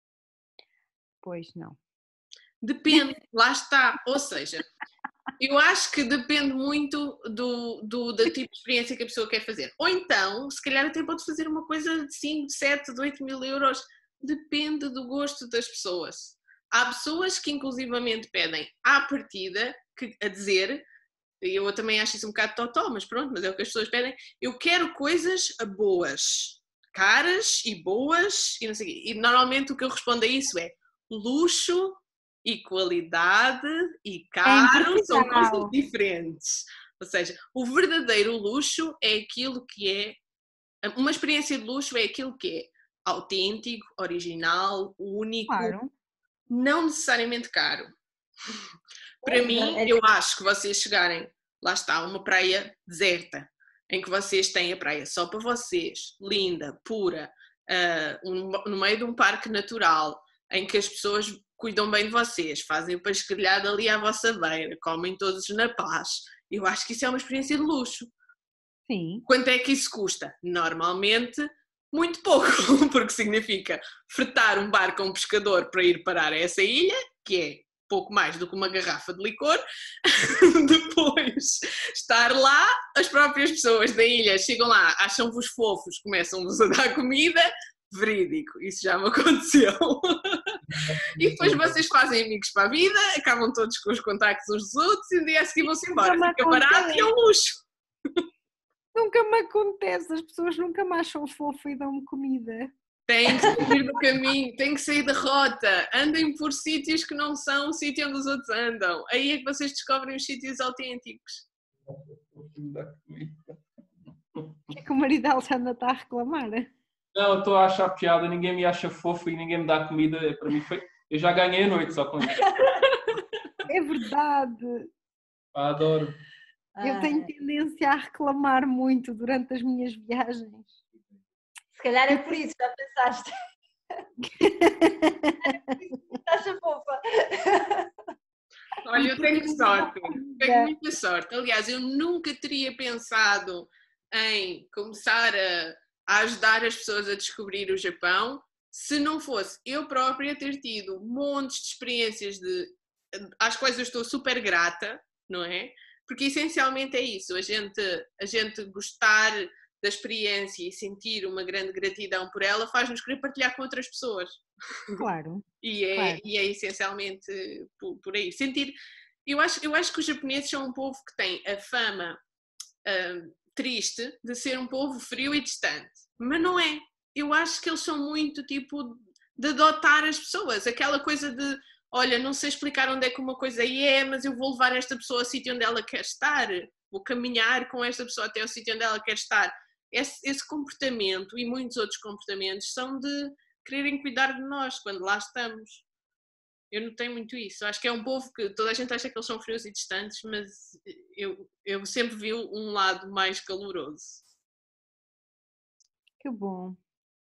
Pois não. Depende, lá está, ou seja, eu acho que depende muito do tipo de experiência que a pessoa quer fazer. Ou então, se calhar até pode fazer uma coisa de 5, de 7, de 8 mil euros, depende do gosto das pessoas. Há pessoas que inclusivamente pedem à partida, a dizer, eu também acho isso um bocado totó, mas pronto, mas é o que as pessoas pedem, eu quero coisas boas, caras e boas, e não sei o quê. E normalmente o que eu respondo a isso é luxo e qualidade e caro são coisas diferentes. Ou seja, o verdadeiro luxo é aquilo que é... Uma experiência de luxo é aquilo que é autêntico, original, único, não necessariamente caro. Para mim, eu acho que vocês chegarem, lá está, uma praia deserta, em que vocês têm a praia só para vocês, linda, pura, no meio de um parque natural, em que as pessoas cuidam bem de vocês, fazem o peixe grelhado ali à vossa beira, comem todos na paz. Eu acho que isso é uma experiência de luxo. Sim. Quanto é que isso custa? Normalmente, muito pouco, porque significa fretar um barco a um pescador para ir parar a essa ilha, que é pouco mais do que uma garrafa de licor, depois estar lá, as próprias pessoas da ilha chegam lá, acham-vos fofos, começam-vos a dar comida, verídico, isso já me aconteceu. E depois vocês fazem amigos para a vida, acabam todos com os contactos uns dos outros e no dia a seguir vão-se embora. Fica barato e é um luxo. Nunca me acontece, as pessoas nunca me acham fofo e dão-me comida. Tem que sair do caminho, tem que sair da rota. Andem por sítios que não são o sítio onde os outros andam. Aí é que vocês descobrem os sítios autênticos. É que o marido da Alexandra está a reclamar. Não, eu estou a achar piada, ninguém me acha fofo e ninguém me dá comida. Para mim foi... Eu já ganhei a noite só com isso. É verdade. Adoro. Eu tenho tendência a reclamar muito durante as minhas viagens. Se calhar é por isso, já pensaste. Estás fofa. Olha, eu tenho sorte, tenho muita sorte. Aliás, eu nunca teria pensado em começar a ajudar as pessoas a descobrir o Japão se não fosse eu própria ter tido montes de experiências às quais eu estou super grata, não é? Porque essencialmente é isso, a gente gostar da experiência e sentir uma grande gratidão por ela faz-nos querer partilhar com outras pessoas. Claro. E é essencialmente por aí. Sentir, eu acho que os japoneses são um povo que tem a fama triste de ser um povo frio e distante, mas não é. Eu acho que eles são muito tipo de adotar as pessoas, aquela coisa de olha, não sei explicar onde é que uma coisa é, mas eu vou levar esta pessoa ao sítio onde ela quer estar, vou caminhar com esta pessoa até ao sítio onde ela quer estar. Esse comportamento e muitos outros comportamentos são de quererem cuidar de nós quando lá estamos. Eu notei muito isso. Acho que é um povo que toda a gente acha que eles são frios e distantes, mas eu sempre vi um lado mais caloroso. Que bom.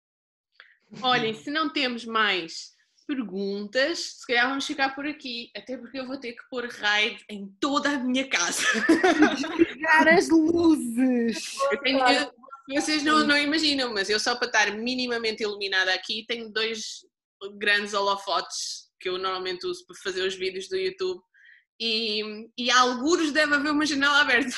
Olhem, se não temos mais perguntas, se calhar vamos ficar por aqui, até porque eu vou ter que pôr raid em toda a minha casa. Desligar as luzes. Vocês não imaginam, mas eu só para estar minimamente iluminada aqui tenho 2 grandes holofotes que eu normalmente uso para fazer os vídeos do YouTube e algures deve haver uma janela aberta.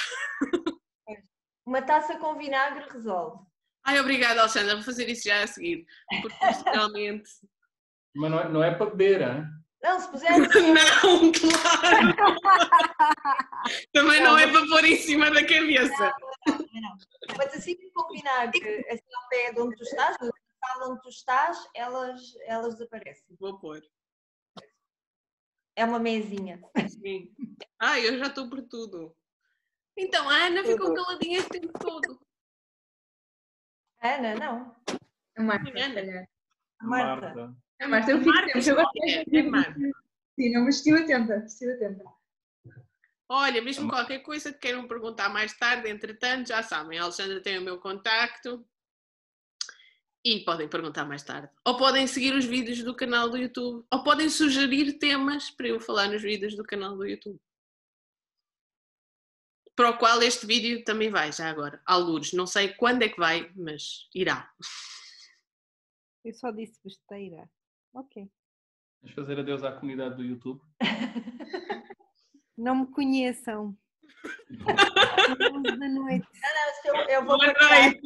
Uma taça com vinagre resolve. Ai, obrigada, Alexandra, vou fazer isso já a seguir, porque realmente... Mas não é para beber, hein? Não, se puser... Não, claro! Também não é para pôr em cima da cabeça. Não. Mas assim que com vinagre, assim ao pé de onde tu estás, na sala onde tu estás, elas desaparecem. Vou pôr. É uma mesinha. Sim. Eu já estou por tudo. Então, a Ana ficou caladinha o tempo todo. Ana, não. A Marta, se calhar. Marta. A Marta, eu fico sempre. Eu gosto é Marta. Sim, mas estive atenta, estive atenta. Olha, mesmo qualquer coisa que queiram perguntar mais tarde, entretanto, já sabem, a Alexandra tem o meu contacto e podem perguntar mais tarde. Ou podem seguir os vídeos do canal do YouTube, ou podem sugerir temas para eu falar nos vídeos do canal do YouTube. Para o qual este vídeo também vai, já agora, algures. Não sei quando é que vai, mas irá. Eu só disse besteira. Ok. Vamos fazer adeus à comunidade do YouTube. Não me conheçam. 11 da noite. Eu vou Boa noite!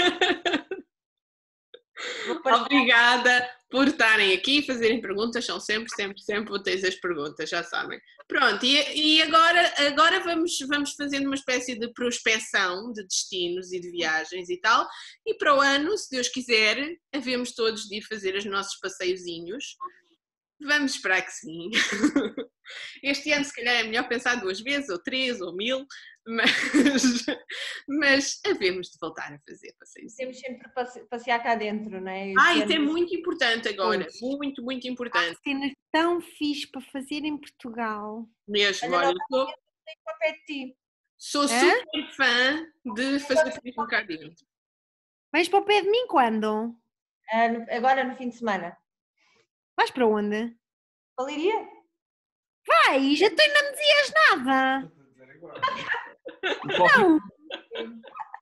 Obrigada por estarem aqui e fazerem perguntas, são sempre úteis as perguntas, já sabem. Pronto, e agora vamos fazendo uma espécie de prospecção de destinos e de viagens e tal, e para o ano, se Deus quiser, havemos todos de ir fazer os nossos passeiozinhos. Vamos esperar que sim. Este ano, se calhar, é melhor pensar 2 vezes, ou 3, ou 1000, mas havemos de voltar a fazer passeios. Temos sempre passear cá dentro, não é? Isso é muito importante agora. Muito, muito importante. Há cenas tão fixe para fazer em Portugal. Mesmo, olha, sou super fã de fazer turismo cá dentro. Vais para o pé de mim quando? Agora no fim de semana. Vais para onde? Para Leiria? Vai, já tu não me dizias nada. Não.